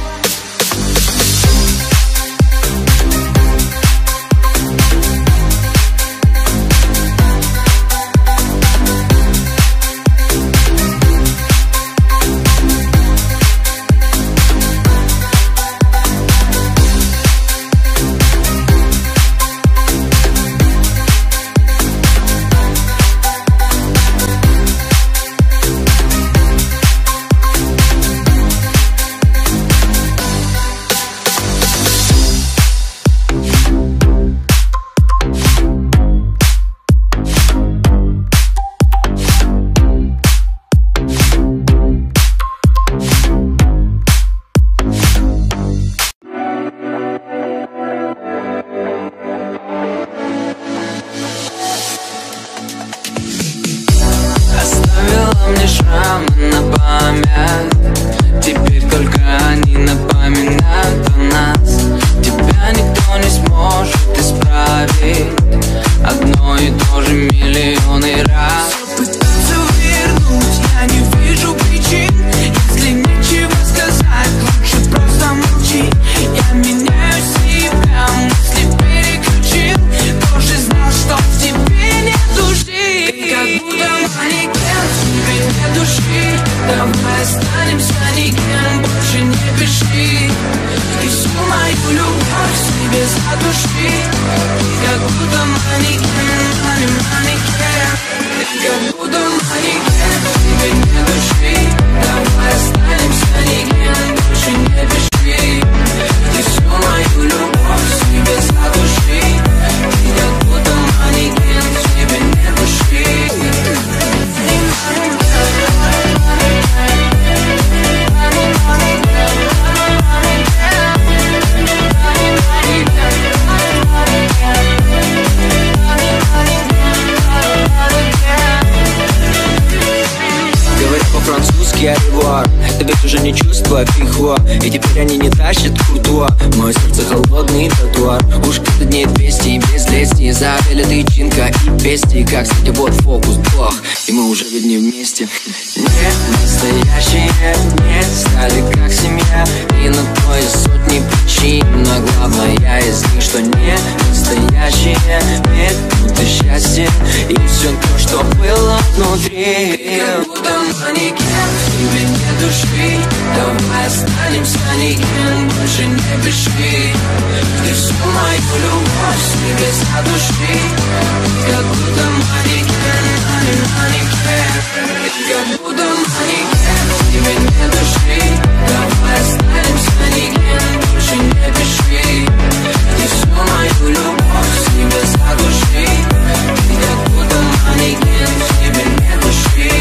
Мне шрамы на память, теперь только они напоминают о нас. Тебя никто не сможет исправить, одно и то же миллионы раз. Пытаться вернуть, я не вижу причин. Если нечего сказать, лучше просто молчи. Я меняю себя, мысли переключил. Тоже знал, что в тебе нет души. Ты как будто манекен, нет души. Давай останемся никем, больше не пиши. Ты всю мою любовь себе задуши. Ты как будто манекен, манекен. Ты как будто манекен, тебе нет души. Давай останемся никем, больше не пиши. Ты всю мою любовь себе задуши. Ты как будто манекен, тебе нет души. Говоря по-французски, аревуар. Это ведь уже не чувство, а пихуа. И теперь они не тащат куртуа. Мое сердце холодный тротуар. Уж как-то дней двести и без лести. Завели тычинка и пести. Как, кстати, вот фокус, бах. И мы уже ведь не вместе. Не настоящие, не стали как семья. И на то есть сотни причин, но главное из них, что не настоящие. Нет, это счастье и все то, что было внутри. Ты как будто манекен, тебе нет души. Давай останемся никем, больше не пиши. Ты всю мою любовь себе задуши. Ты как будто манекен, манекен. Как будто манекен, тебе не души. Давай останемся манекен, больше не пиши. Ты всю мою любовь в себе задуши. Ты как будто манекен, тебе не души.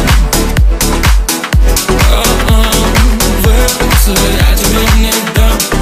Я тебе не дам.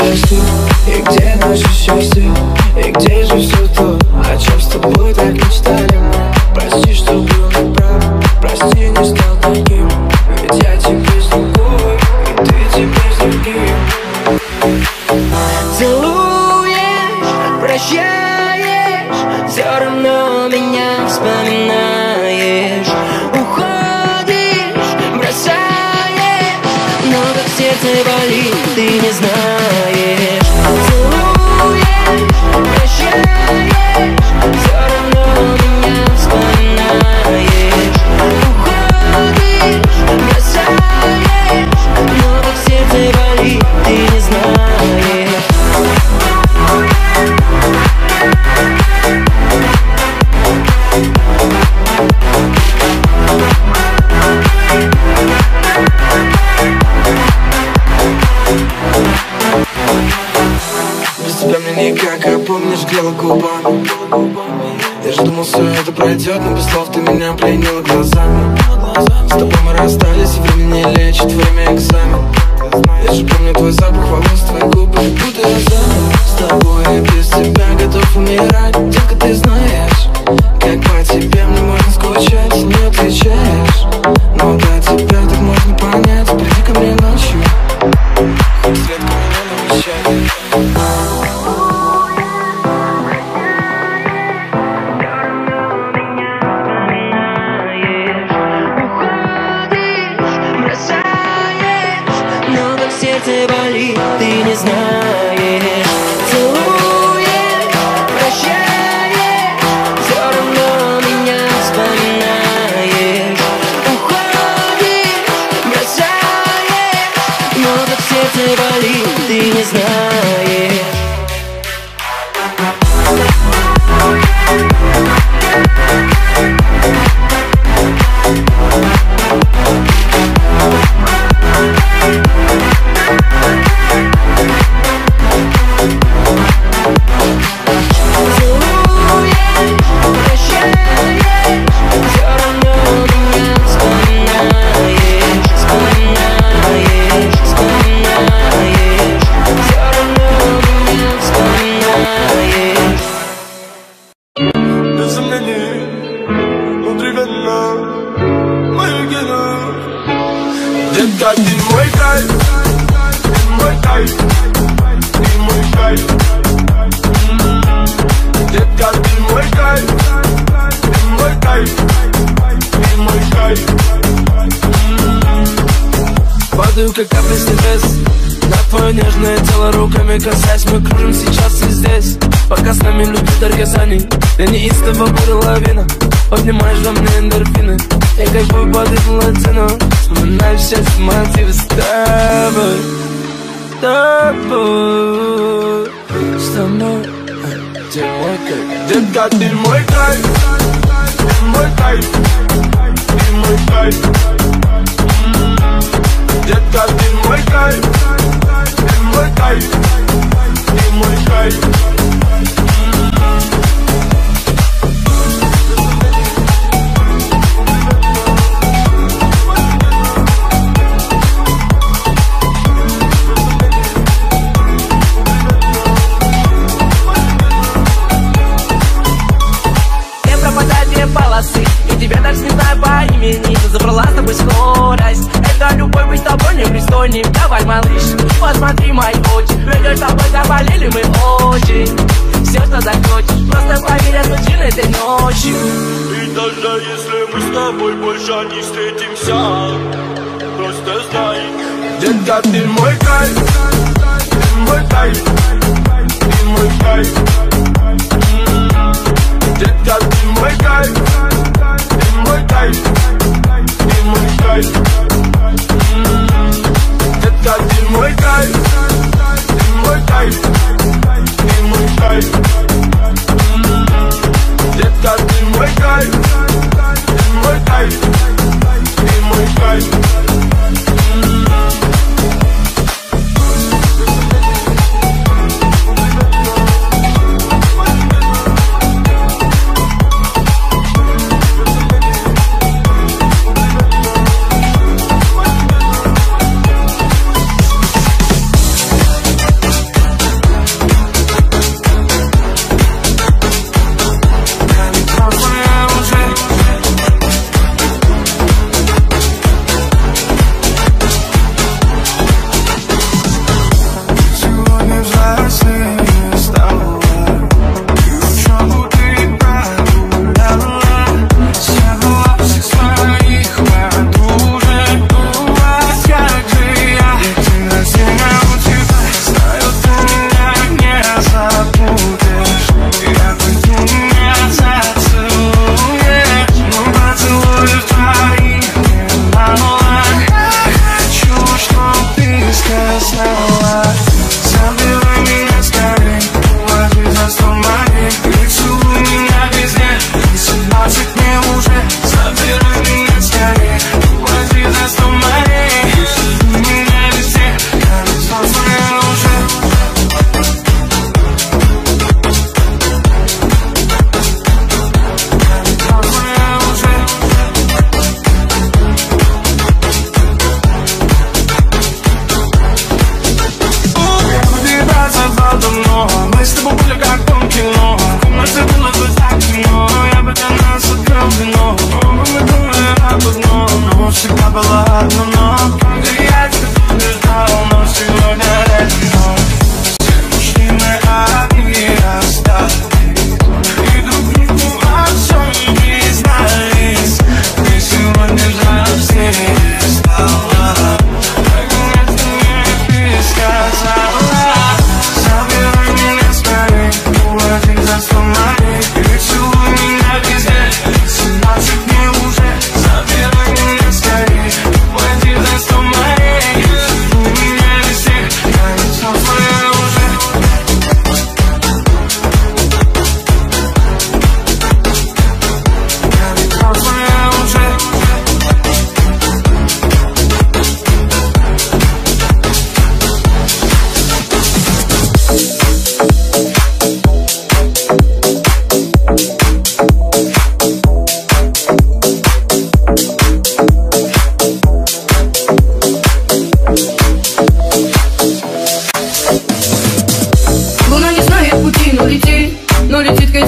прости? И где наше счастье? И где же все то, о чем с тобой так мечтали мы? Прости, что был неправ, прости, не стал таким. Ведь я теперь с другой, и ты теперь с другим. Целуешь, прощаешь, все равно меня вспоминаешь. Уходишь, бросаешь, но как сердце болит, ты не знаешь. Целуешь, прощаешь, все равно меня вспоминаешь. Уходишь, бросаешь, но как сердце болит, ты не знаешь. Без тебя мне никак, а помнишь, грела губами. Я же думал, все это пройдет, но без слов ты меня пленила глазами. С тобой мы расстались, и время не лечит, время экзамен. Я же помню твой запах волос, твои губы, как будто я заново. С тобой я без тебя готов умирать. Детка, ты знаешь, как по тебе мне можно скучать. Не отвечаешь, но до тебя так можно понять. Приди ко мне ночью, хоть свет ко мне навещай. Сердце болит, ты не знаешь. Целуешь, прощаешь, все равно меня вспоминаешь. Уходишь, бросаешь, но как сердце болит, ты не знаешь. Детка, ты мой кайф, ты мой кайф, ты мой кайф. Детка, ты мой кайф, ты мой кайф, ты мой кайф. Падаю, как капли с небес, на твое нежное тело руками касаясь. Мы кружим сейчас и здесь, пока с нами люди Дарьязани. Я неистово буря лавина, поднимаешь во мне эндорфины. Я кайфую под эту латину, вспоминаю счастье, мотивы с тобой, с тобой, с тобой. Ты мой кайф. Детка, ты мой кайф, ты мой кайф, ты мой кайф. Детка, ты мой кайф, ты мой кайф, ты мой кайф. Полосы, и тебя даже не знаю по имени, но забрала с тобой скорость. Это любовь, быть с тобой непристойным. Давай, малыш, посмотри мои очи. Ведь с тобой заболели мы очень. Все, что захочешь, просто поверь, я случил этой ночью. И даже если мы с тобой больше не встретимся, просто знай, детка, ты мой кайф, ты мой кайф, ты мой кайф. Детка, ты мой кайф, ты мой кайф, ты мой кайф. Детка, ты мой кайф, ты мой кайф, ты мой кайф. Детка, ты мой кайф, ты мой кайф, ты мой кайф.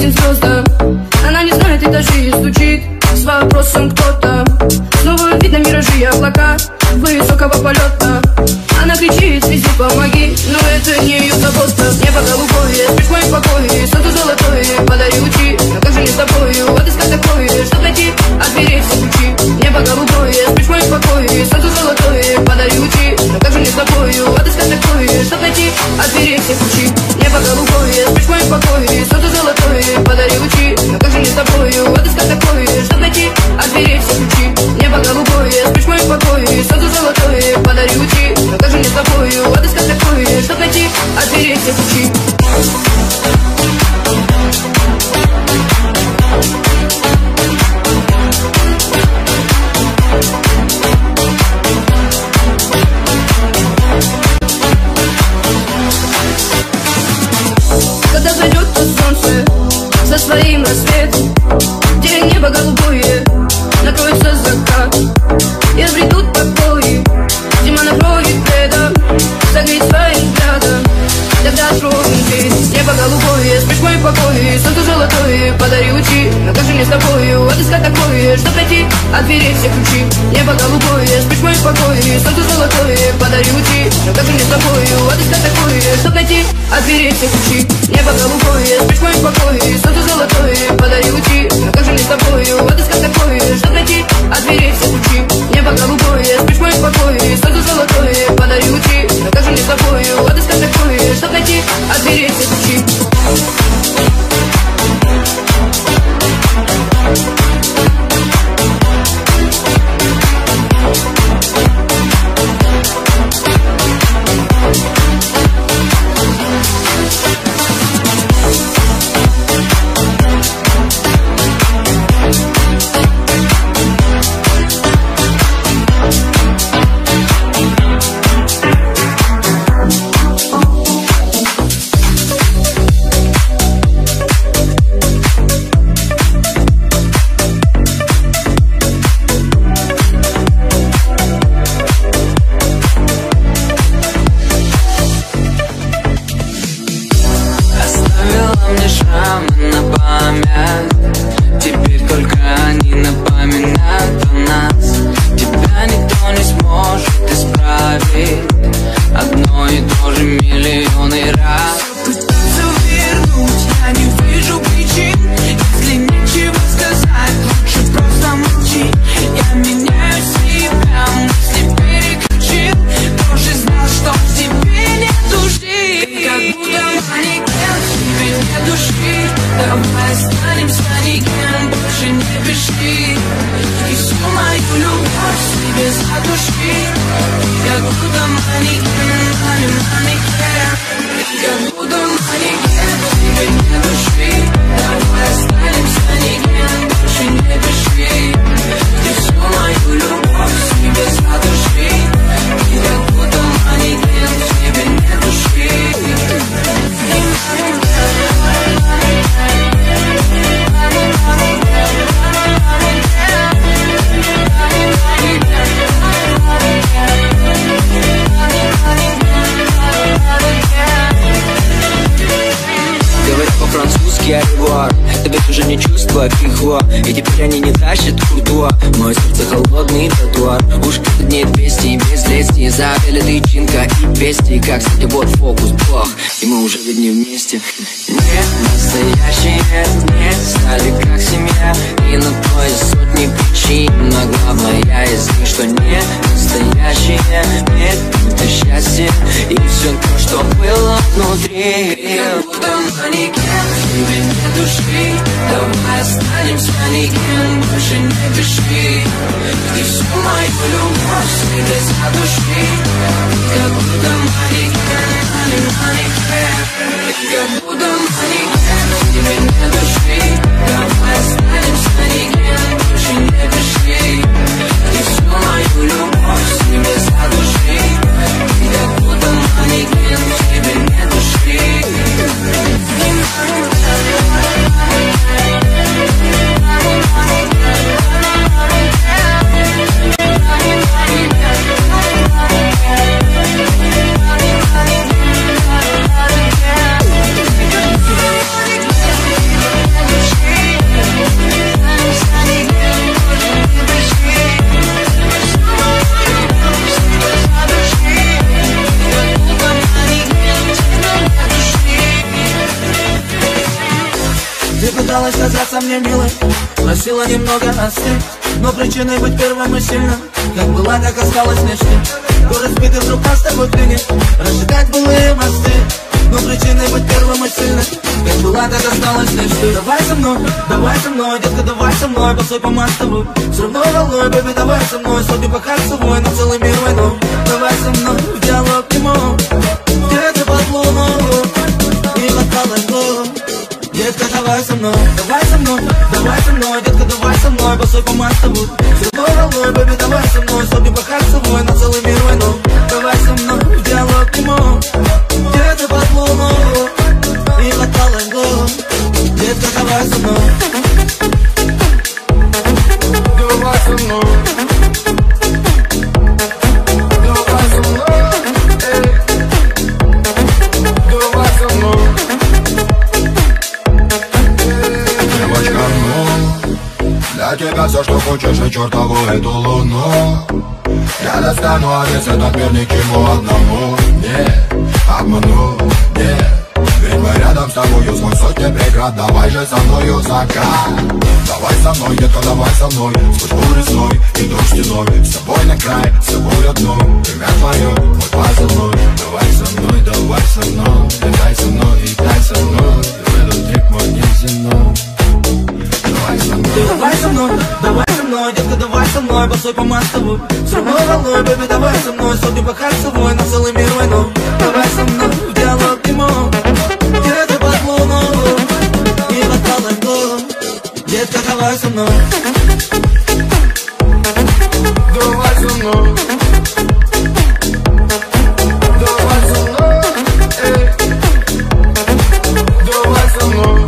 виден звездам. Она не знает этажи и стучит с вопросом кто-то. Снова видно миражи и облака высокого полета. Она кричит, вези помоги, но это не ее забота. Небо голубое, спишь в моем покое, солнце золотое, подари лучи. Но как же не с тобою, отыскать такое, чтоб найти, отпереть все ключи. Небо голубое, спишь в моем покое, солнце золотое, подари лучи. Но как же не с тобою, отыскать такое, чтоб найти, отпереть все ключи. Небо голубое, спишь в моем покое, солнце золотое, подари лучи. Но как же не с тобою, отыскать такое, чтоб найти, отпереть все ключи. Небо голубое, спишь в моем покое, солнце золотое, подари лучи. Но как же не с тобою, отыскать такое, чтоб найти, отпереть все ключи. Когда зайдет то солнце со своим рассветом, где небо голубое, накроется закат и обретут покой. Зима накроет летом, согреть своим взглядом. Тогда откроем дверь. Небо голубое, спишь в моем покое, солнце золотое, подари лучи. Но как же не с тобою, отыскать такое, чтоб найти, отпереть все ключи. Небо голубое, спишь в моем покое, солнце золотое, подари лучи. Но как же не с тобою, отыскать такое, чтоб найти, отпереть все ключи. Небо голубое, спишь в моем покое, солнце золотое, подари лучи. Но как же не с тобою, отыскать такое, чтоб найти, отпереть все ключи. Небо голубое, спишь в моем покое, солнце золотое, подари лучи. Но как же не с тобою, отыскать такое, чтоб найти, отпереть все ключи. И теперь они не тащат куртуа. Мое сердце холодный тротуар. Уж как дней двести и без лести. Забыли тычинка и пести. Как, кстати, вот фокус плох. И мы уже ведь не вместе. Не настоящие, не стали как семья. И на то есть сотни причин. Но главное из них, что не настоящие. Нет, это счастье. И все то, что было внутри. Как будто манекен, в тебе нет души. Давай останемся манекен, больше не пиши. Ты всю мою любовь себе задуши. Как будто манекен, манекен. Как будто манекен, в тебе нет души. Давай останемся манекен, больше не пиши. Ты всю мою любовь себе задуши. Как будто манекен, в тебе нет души. пыталась казаться мне милой, просила немного остыть, но причиной быть первым и сильным, как была, так осталась мечтой. Город сбитый вдруг нас с тобой клинит, разжигать былые мосты, но причиной быть первым и сильным, как была, так осталась мечтой. Давай со мной, давай со мной, детка, давай со мной, босой по мостовой, взрывной волной, бэби, давай со мной, сотни пахать с собой на целый мир войной. Давай со мной в диалог к нему, где-то под луной и локалой глубь. Детка, давай со мной, давай со мной, давай со мной, детка, давай со мной, босой по мостовой, взрывной волной, бэби, давай со мной, сотни пахать с собой на целый мир войной. Давай со мной в диалог к нему, где-то под луной и локалой глубь. Детка, давай со мной, давай со мной. Для тебя все, что хочешь, и чертову эту луну я достану, а весь этот мир ни к чему одному не обману, нет. Ведь мы рядом с тобою, свой сотни преград. Давай же со мною закат, давай со мной, детка, давай со мной. Сквозь буры зной и дождь стеной, с собой на край, с собой одной. Имя твое, мой позывной. Давай со мной, давай со мной, летай со мной и дай со мной. В этот трик мой неземной. Давай со мной, давай со мной, давай со мной, детка, давай со мной, босой по мостовой, взрывной волной, бэби, давай со мной, сотни пахать с собой на целый мир войной. Давай со мной в диалог к нему, где-то под луной и локалой глубь. Детка, давай со мной, давай со мной, давай со мной, эй, давай со мной.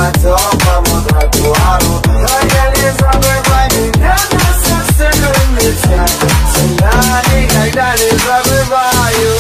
по теплому тротуару. Только не забывай меня на сердце улице. Тебя никогда не забываю.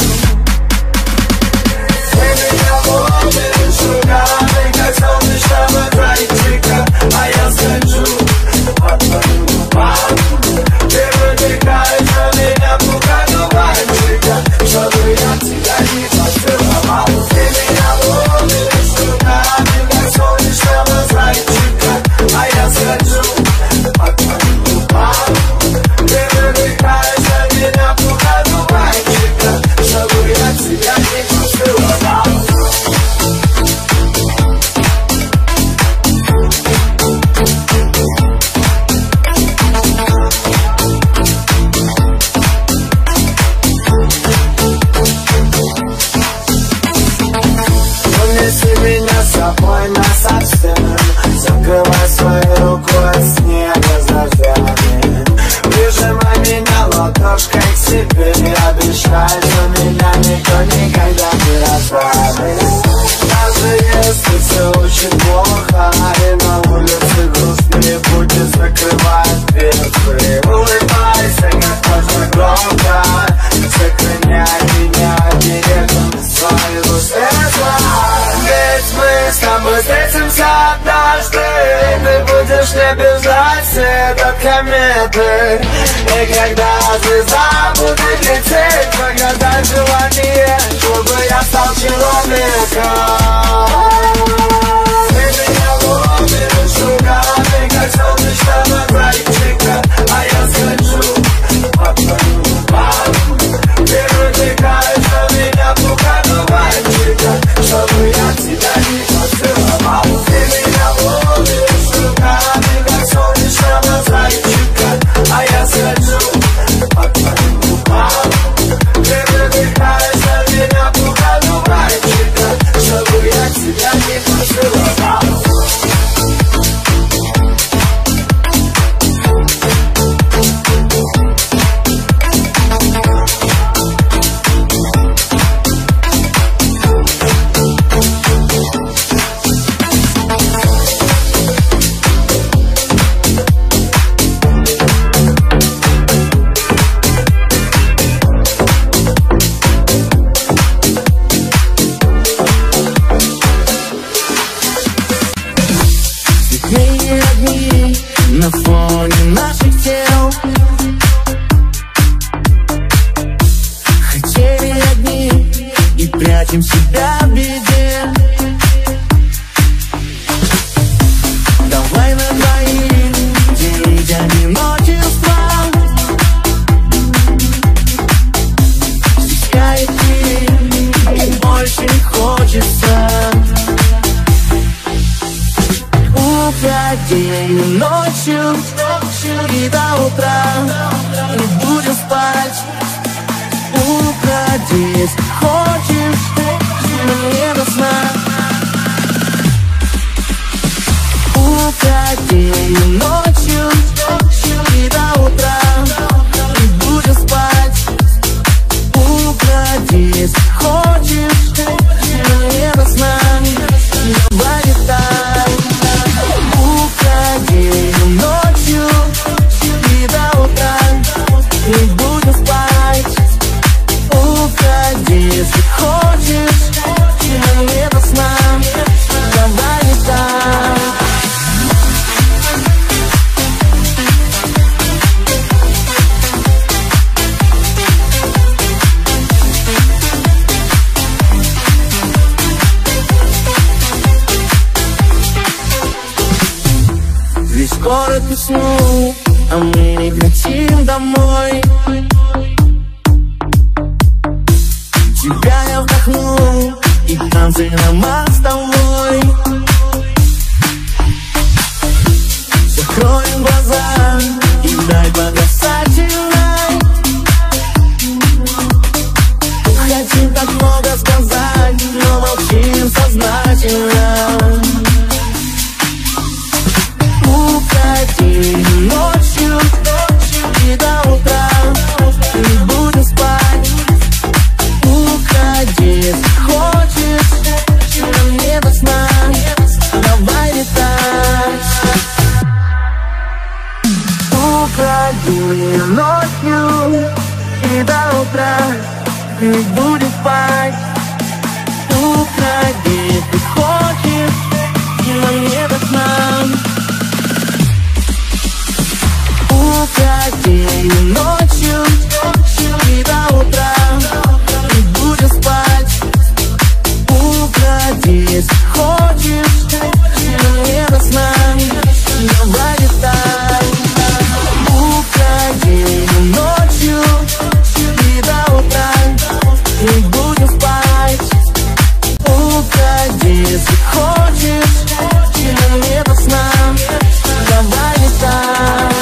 Ты меня ловишь руками, как солнечного зайчика, а я скачу по твоим губам. Ты вытекаешь на меня пугаю мальчика, чтобы я тебя не поцеловал. Ты меня ловишь руками, как солнечного зайчика, а я скачу по твоим губам. Ты вытекаешь на меня пугаю мальчика, чтобы я тебя не поцеловал. Унеси меня с собой на собственном, закрывай своей рукой от снега завяли. Прижимай меня ладошкой к себе и обещай, что меня никто никогда не расслабит. Даже если все очень плохо и на улице грустные пути закрывают дверцы, улыбайся как можно громко, сохраняй меня директом своего сердца. Ведь мы с тобой встретимся однажды, ты будешь мне бежать свет от кометы. И когда звезда будет лететь, загадай желание, чтобы я стал человеком. Ты меня ловишь руками, как солнечного зайчика, а я скачу по твоим губам. Ты вытекаешь на меня пугаю мальчика, чтобы я тебя не поцеловал. Ты меня ловишь руками, как солнечного зайчика, а я скачу по твоим губам. Ты вытекаешь на меня пугаю мальчика, чтобы я тебя не поцеловал. На фоне наших тел хотели одни и прячем себя в беде. Давай на двоих делить одиночество. Стискает ты, и больше не хочется. День и ночью, и до утра не будем спать. Уходи, если хочешь, но не до сна. Уходи ночью, и до утра не будем спать. Уходи, если хочешь, но не до сна. Давай не так. Уходи ночью и до утра не будем спать. Уходи, если хочешь, но не до сна. Давай не так. Весь город уснул, а мы не летим домой. Тебя я вдохнул, и танцы на мостовой. Закроем глаза и дай богасательной. Хотим так много сказать, но молчим сознательно. Уходи ночью и до утра не будем спать. Уходи, если хочешь, но мне до ночью и до утра ты будешь спать. Укради, ты хочешь, но не до сна. Укради ночью и до утра ты будешь спать. Укради, если хочешь, но не до сна. Давай летай. Укради ночью и до утра ты будешь спать. Укради, если хочешь, но не до сна. Давай летай.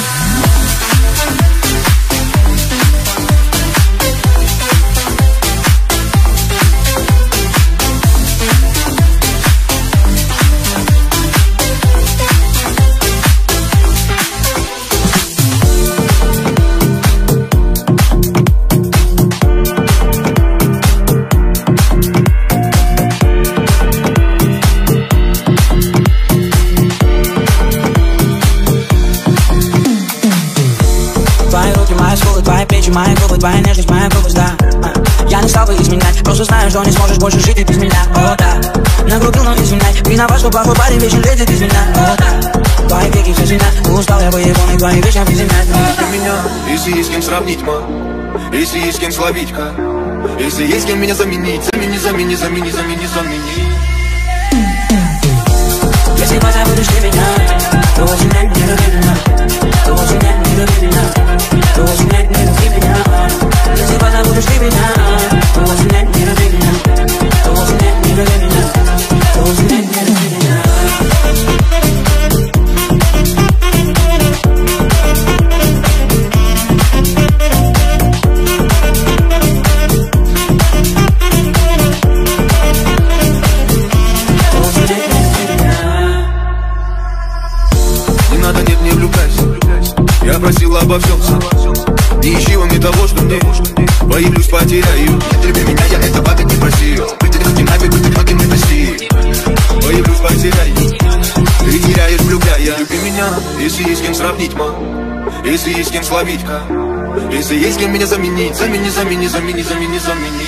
Мои губы, твоя нежность, моя грубость, да. Я не стал бы изменять, просто знаю, что не сможешь больше жить и без меня. О, да, нагрубил, но извиняй. Виноват, что плохой парень вечен лезет без меня. О, да, твои веки все звенят. Устал я бы его, и твои вещи приземлять. Ты меня, если есть с кем сравнить, ма, если есть с кем словить, ка, если есть с кем меня заменить, замени, замени, замени, замени, замени. Если позабудешь ты меня, то больше нет, не люби меня. То больше нет, не люби меня. То больше нет, не люби меня. Если позабудешь ты меня, то больше нет, не люби меня. То больше нет, не люби меня. То больше нет, не люби меня. Я просил обо всем сам. Не ищи во мне того, что мне появлюсь, потеряю. Не люби меня, я этого так не просил. Быть одиноким нафиг, быть одиноким не прости. Появлюсь, потеряю. Ты теряешь, влюбляя. Люби меня, если есть с кем сравнить, ма, если есть с кем словить, ка, если есть с кем меня заменить. Замени, замени, замени, замени, замени.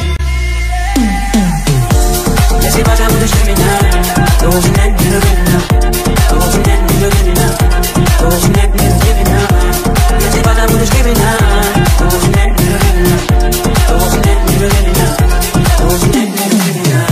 Если позабудешь ты меня, то уже нет, не люби меня. То уже нет, не люби меня. То уже нет, не люби меня. Если позабудешь ты меня, то уже нет, не люби меня. То уже нет, не люби меня. То уже нет, не люби меня.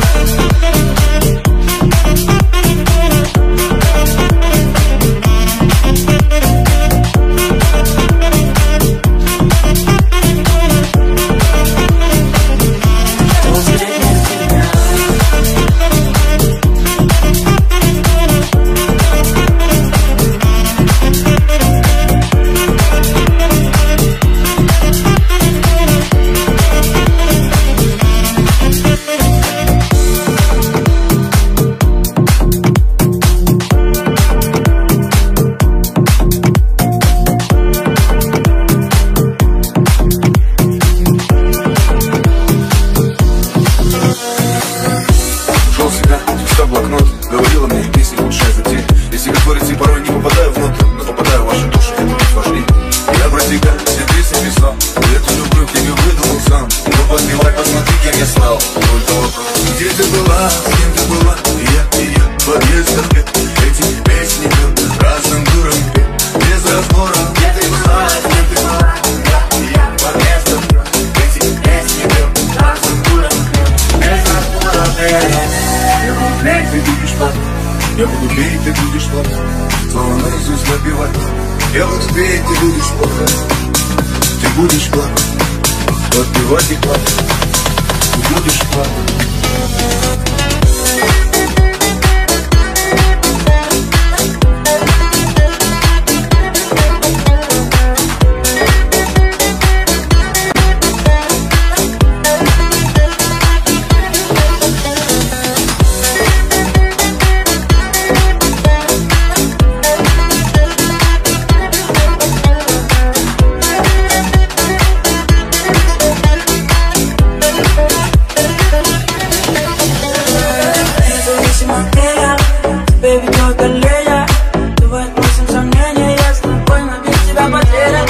Я буду петь, ты будешь плакать, словно наизусть напевать. Я буду петь, ты будешь плакать, ты будешь плакать, подпевать и плакать, ты будешь плакать. Baby, только лея. Бывает, мы сомнения, я с тобой, но без тебя потерян.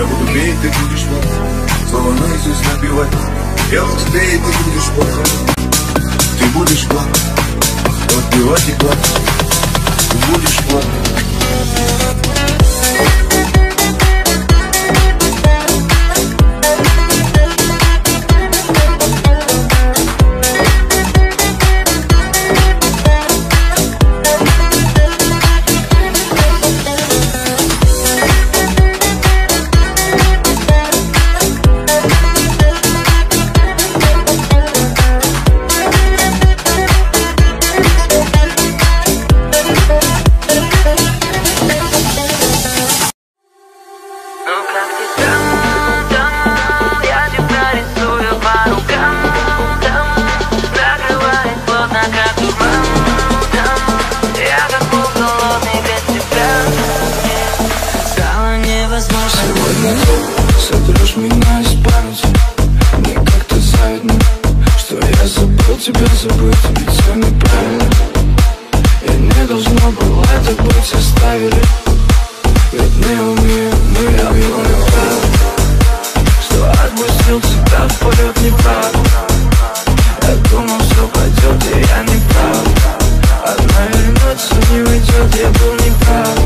буду петь, ты будешь плакать, слова наизусть напевать. Я буду петь, ты будешь плакать, ты будешь плакать, подпевать и плакать, ты будешь плакать. Сотрешь меня из памяти. Мне как-то завидно, что я забыл тебя забыть. Ведь все неправильно, и не должно было так быть. Оставили, ведь не умеем мы объемные правила, что отпустил тебя в полет неправда. Я думал, все пойдет, и я не прав. Одна вернется, не уйдет, я был неправ.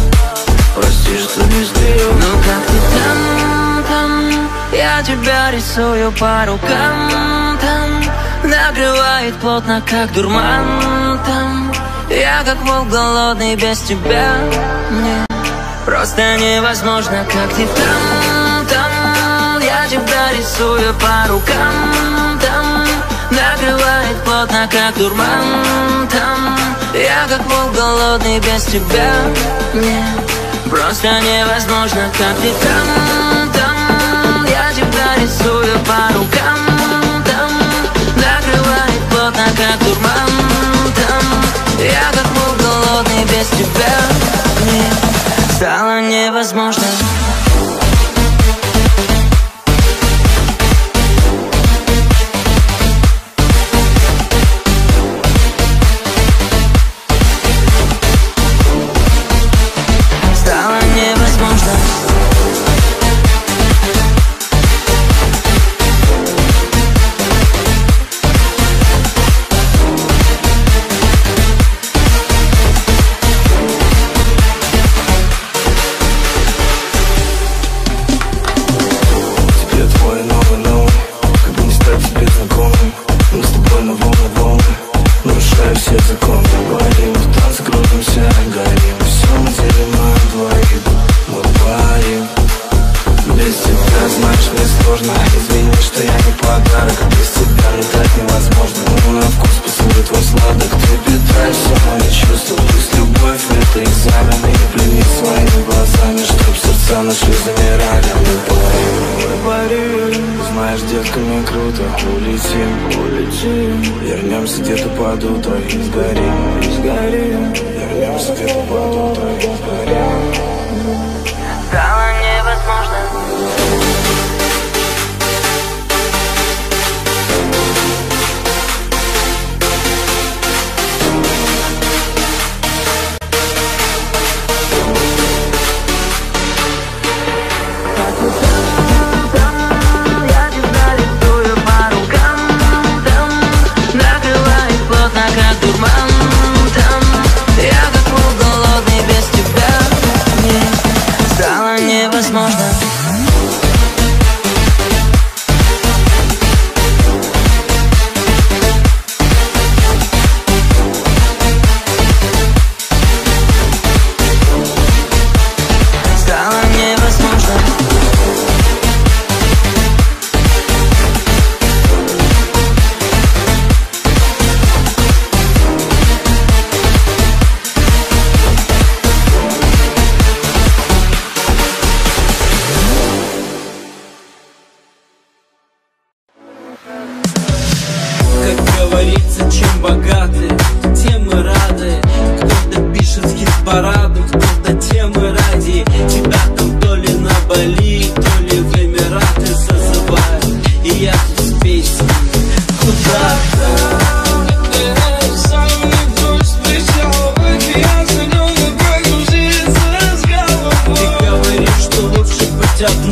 Прости, что не сделал. Ну как ты там, там, я тебя рисую по рукам, там накрывает плотно, как дурман, там я как волк голодный без тебя. Мне просто невозможно, как ты там, там, я тебя рисую по рукам, там накрывает плотно, как дурман, там я как волк голодный без тебя. Мне просто невозможно, как ты там, там, я тебя рисую по рукам, там накрывает плотно, как дурман, там я как волк голодный без тебя. Мне стало невозможно. Вернемся где-то под утро и сгорим, и сгорим. Вернемся где-то под утро и сгорим. Стало невозможно. Как дурман, там я как волк голодный без тебя. Мне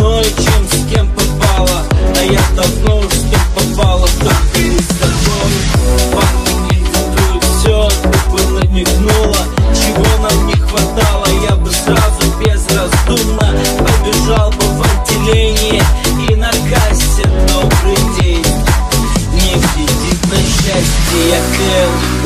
мной, чем с кем попало. А я давно уж с кем попало, только не с тобой. Факты не диктуют все, ты бы намекнула, чего нам не хватало. Я бы сразу безраздумно побежал бы в отделение и на кассе добрый день. Не кредит на счастье я пел.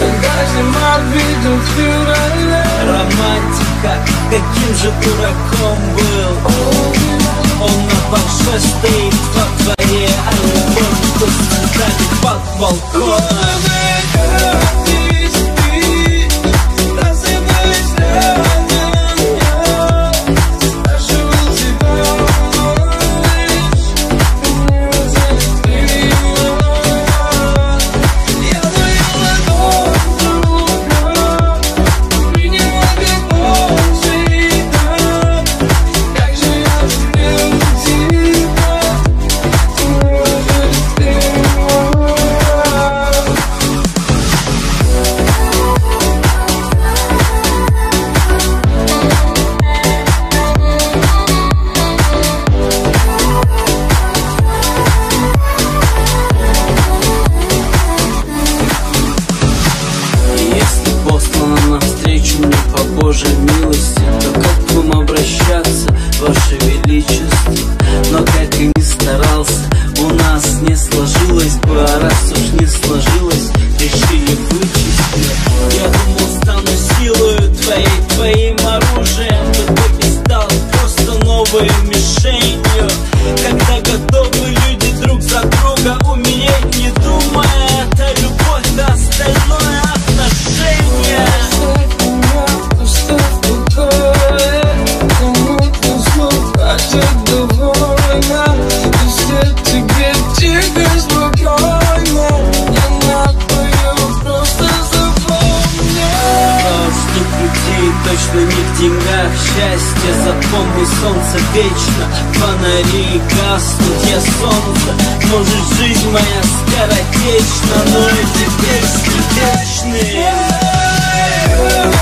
Романтика, каким же дураком был. Он на парше стоит во дворе, а любовь тут станет под балконом. Божьей милости, то как к вам обращаться, Ваше Величество? Но как и не старался, у нас не сложилось бы, а раз уж не сложилось, решили вычислить. Я думал, стану силою твоей, твоим оружием, в итоге стал просто новой мишенью. Когда готовы люди друг за друга умереть, не думая, это любовь, да остальное отношение. Точно не в деньгах счастье, запомни, солнце вечно, фонари гаснут, я солнце, может жизнь моя скоротечна, но эти песни вечные.